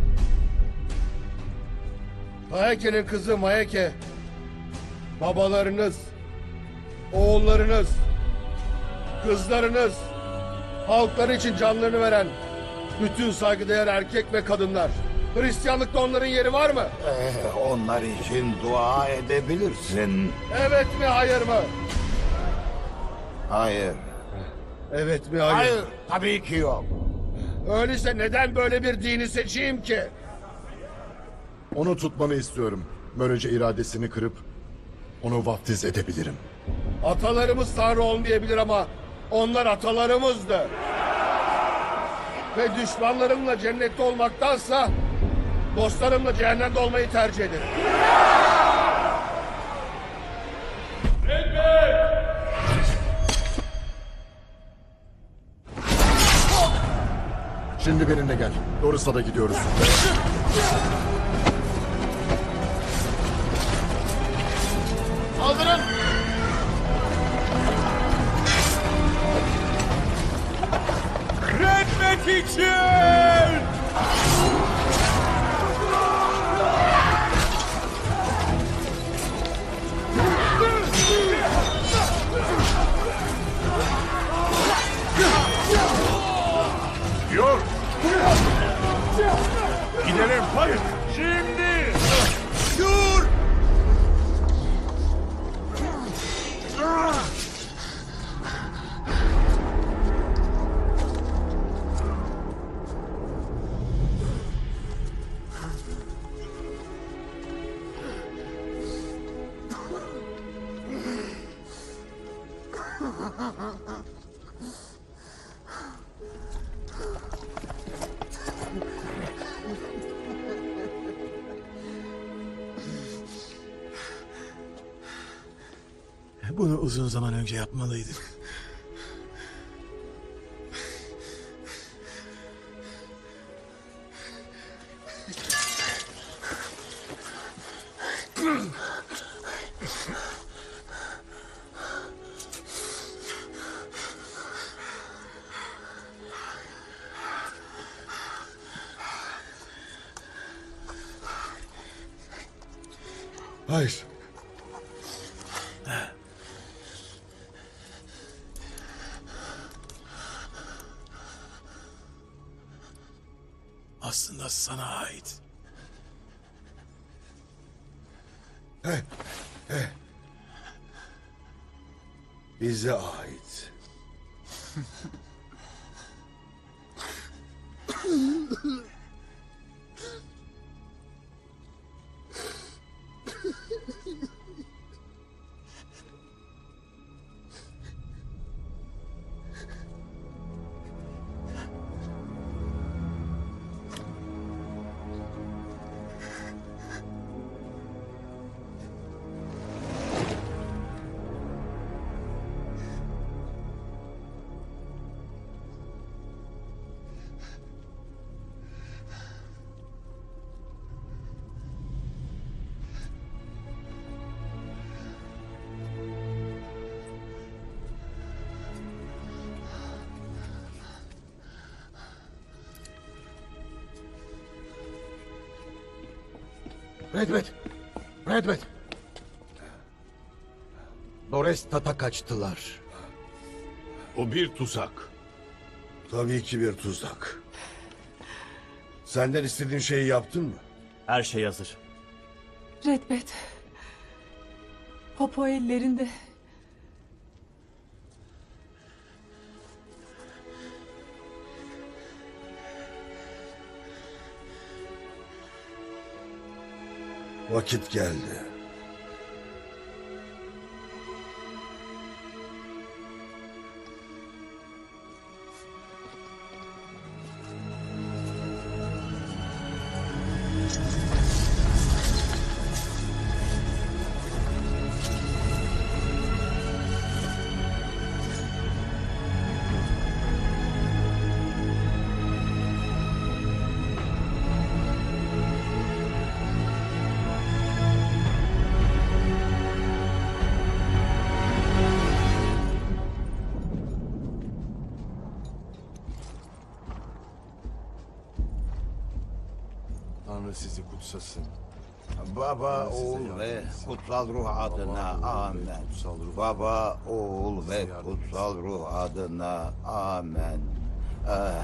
Mayeke'nin kızı Mayeke. Babalarınız, oğullarınız, kızlarınız, halkları için canlarını veren bütün saygıdeğer erkek ve kadınlar. Hristiyanlıkta onların yeri var mı? Ee, onlar için dua edebilirsin. Evet mi, hayır mı? Hayır. Evet mi, hayır? Hayır, tabii ki yok. Öyleyse neden böyle bir dini seçeyim ki? Onu tutmanı istiyorum. Böylece iradesini kırıp onu vaftiz edebilirim. Atalarımız Tanrı olmayabilir ama onlar atalarımızdı. Ve düşmanlarımla cennette olmaktansa dostlarımla cehennemde olmayı tercih ederim. Şimdi benimle gel. Dorus'a gidiyoruz. Saldırın. Redbet için! Yor! Gidelim. Hayır. Şimdi! Dur! Bunu uzun zaman önce yapmalıydık. Hayır. Aslında sana ait. He, he. Bize ait. Redbet! Redbet! Dorestat'a kaçtılar. O bir tuzak. Tabii ki bir tuzak. Senden istediğin şeyi yaptın mı? Her şey hazır. Redbet. Popo ellerinde. Vakit geldi. Tanrı sizi kutsasın. Baba, oğul ve kutsal ruh adına amen. Baba, oğul ve kutsal ruh adına amen. Ah.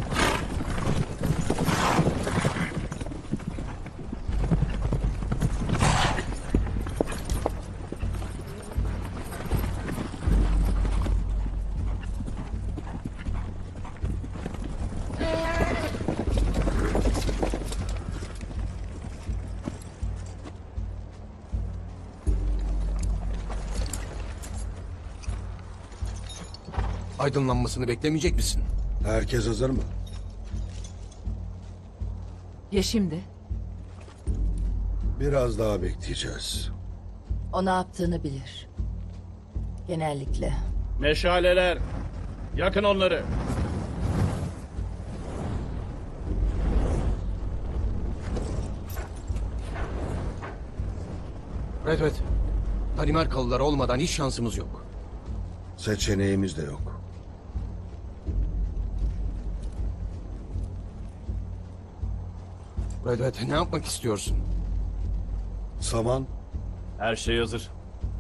Aydınlanmasını beklemeyecek misin? Herkes hazır mı? Ya şimdi? Biraz daha bekleyeceğiz. O ne yaptığını bilir. Genellikle. Meşaleler. Yakın onları. Redbet, Danimarkalılar olmadan hiç şansımız yok. Seçeneğimiz de yok. Redbet, ne yapmak istiyorsun? Saman, Her şey hazır.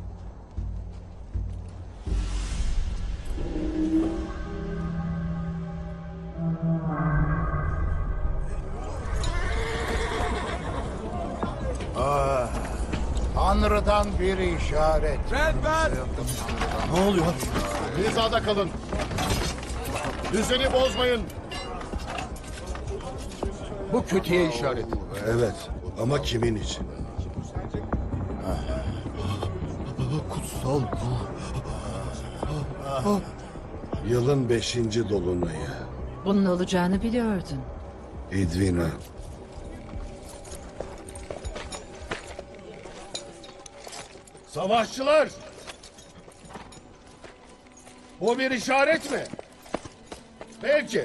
Ah, Tanrı'dan bir işaret. Redbet! ne oluyor? Hizada kalın. Düzeni bozmayın. Bu kötüye işaret. Evet, ama kimin için? Kutsal Yılın beşinci dolunayı. Bunun olacağını biliyordun. Edwina. Savaşçılar! Bu bir işaret mi? Belki.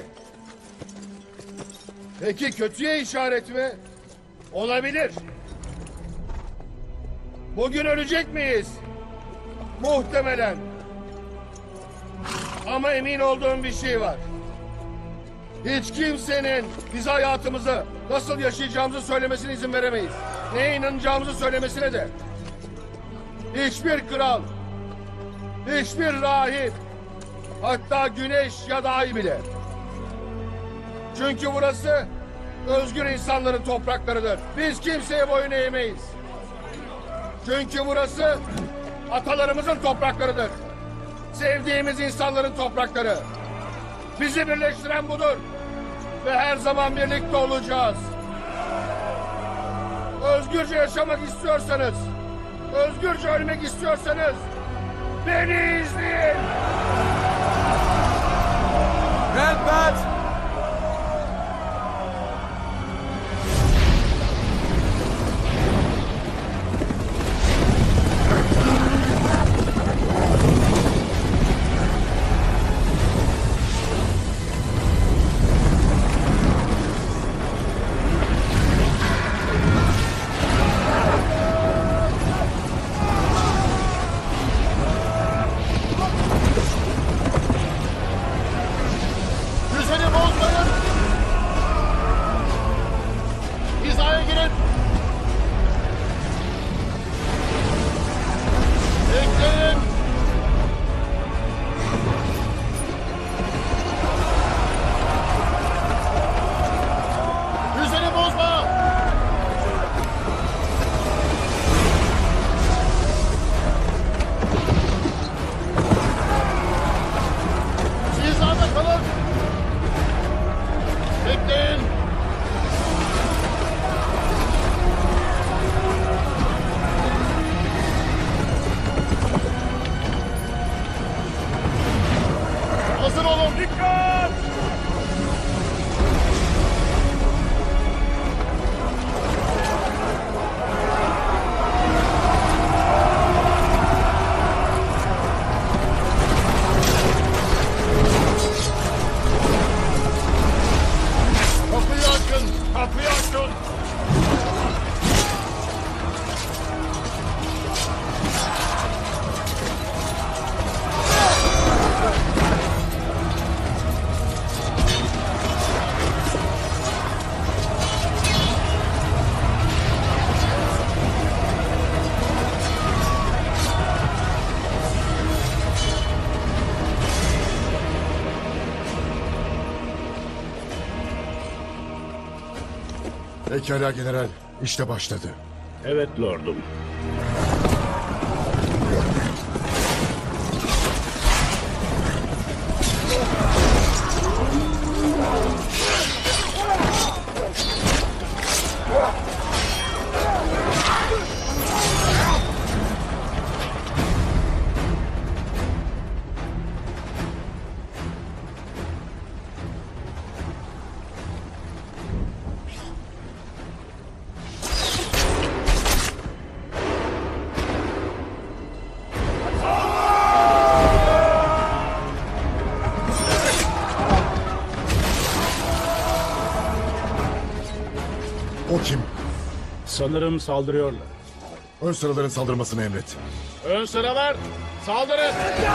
Peki kötüye işaret mi? Olabilir. Bugün ölecek miyiz? Muhtemelen. Ama emin olduğum bir şey var. Hiç kimsenin bize hayatımızı nasıl yaşayacağımızı söylemesine izin veremeyiz. neye inanacağımızı söylemesine de. Hiçbir kral, hiçbir rahip, hatta güneş ya da ay bile. Çünkü burası özgür insanların topraklarıdır. Biz kimseye boyun eğmeyiz. Çünkü burası atalarımızın topraklarıdır. Sevdiğimiz insanların toprakları. Bizi birleştiren budur. Ve her zaman birlikte olacağız. Özgürce yaşamak istiyorsanız, özgürce ölmek istiyorsanız beni izleyin. Elbet! Düzeni bozmayın. Hizaya girin. Bekleyin. Düzeni bozma. Hizada kalın. Bekleyin. Hazır olun. Dikkat! Kapıyı açın. Kapıyı açın. Pekala general, işte başladı. Evet lordum. O kim? Sanırım saldırıyorlar. Ön sıraların saldırmasını emret. Ön sıralar saldırın.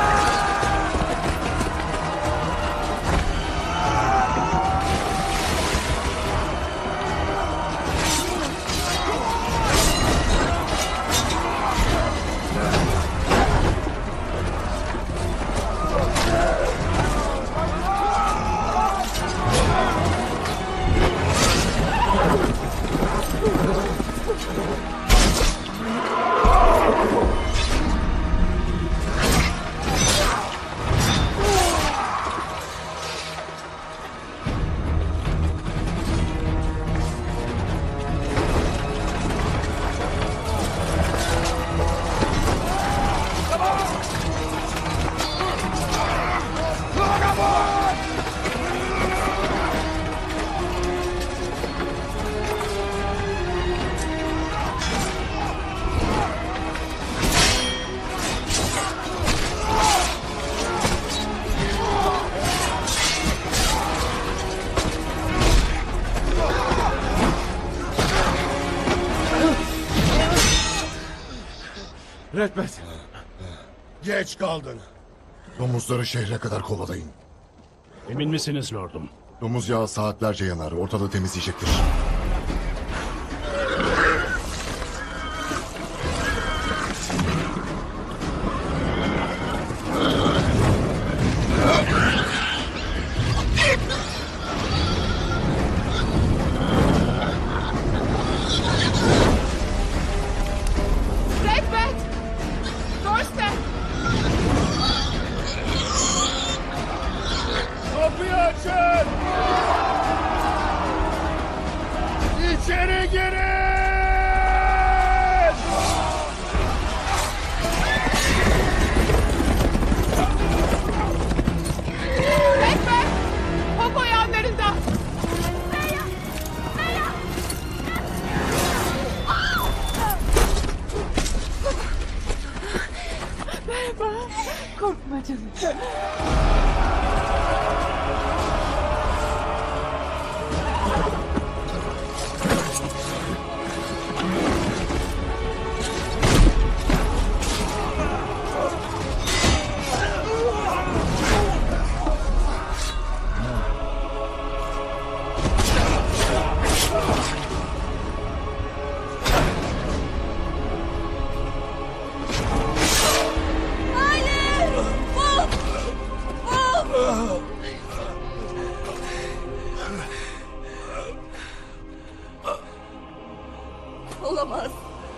Redbet. Geç kaldın. Domuzları şehre kadar kovalayın. Emin misiniz lordum? Domuz yağı saatlerce yanar. Ortalığı temizleyecektir. Olamaz.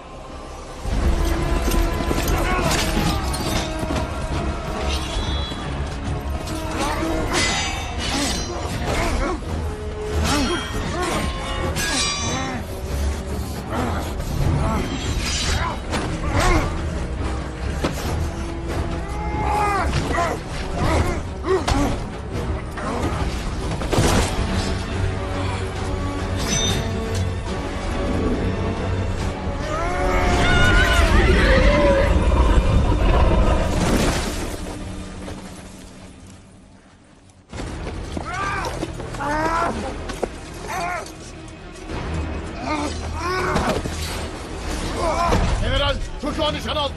General, çocuğa nişan al.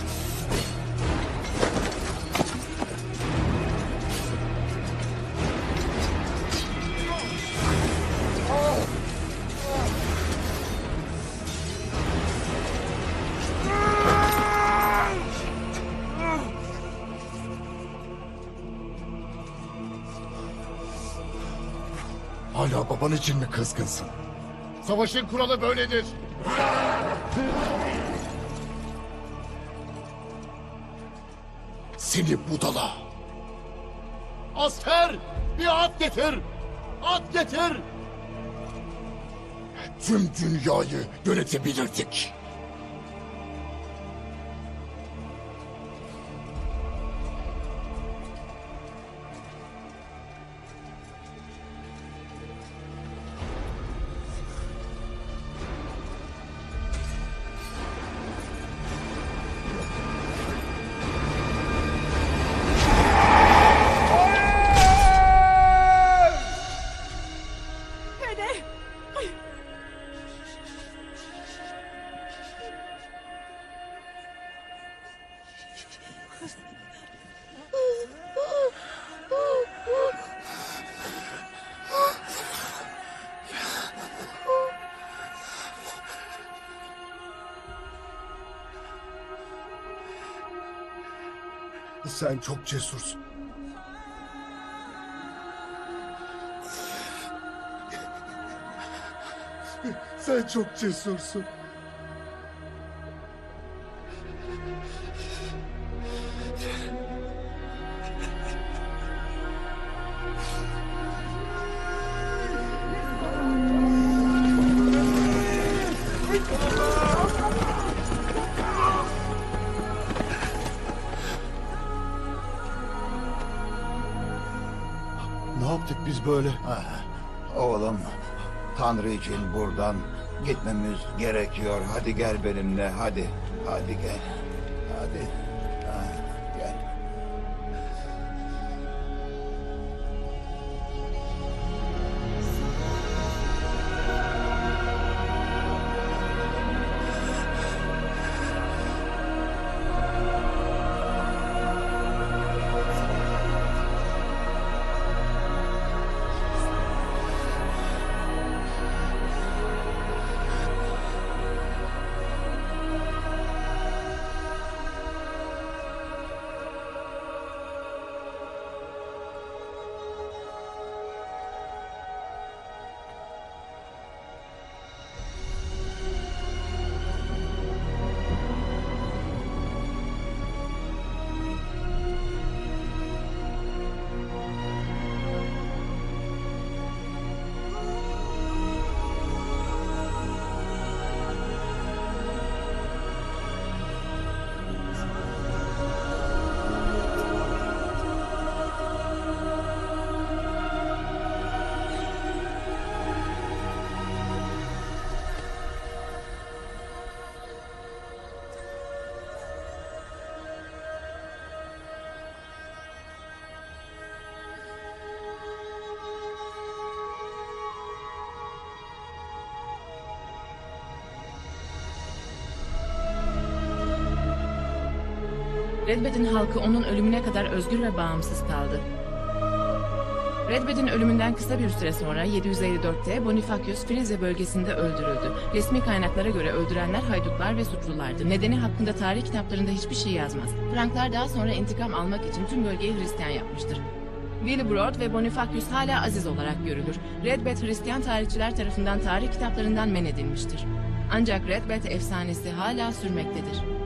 Hala baban için mi kızgınsın? Savaşın kuralı böyledir. Seni budala. Asker, bir at getir. At getir. Tüm dünyayı yönetebilirdik. Dede. Sen çok cesursun. Sen çok cesursun. Ne yaptık biz böyle? Oğlum, Tanrı için buradan gitmemiz gerekiyor. Hadi gel benimle, hadi. Hadi gel. Hadi. Ha, gel. Redbed'in halkı onun ölümüne kadar özgür ve bağımsız kaldı. Redbed'in ölümünden kısa bir süre sonra yedi yüz elli dörtte Bonifacius Frisia bölgesinde öldürüldü. Resmi kaynaklara göre öldürenler haydutlar ve suçlulardı. Nedeni hakkında tarih kitaplarında hiçbir şey yazmaz. Franklar daha sonra intikam almak için tüm bölgeyi Hristiyan yapmıştır. Willibrord ve Bonifacius hala aziz olarak görülür. Redbed Hristiyan tarihçiler tarafından tarih kitaplarından men edilmiştir. Ancak Redbed efsanesi hala sürmektedir.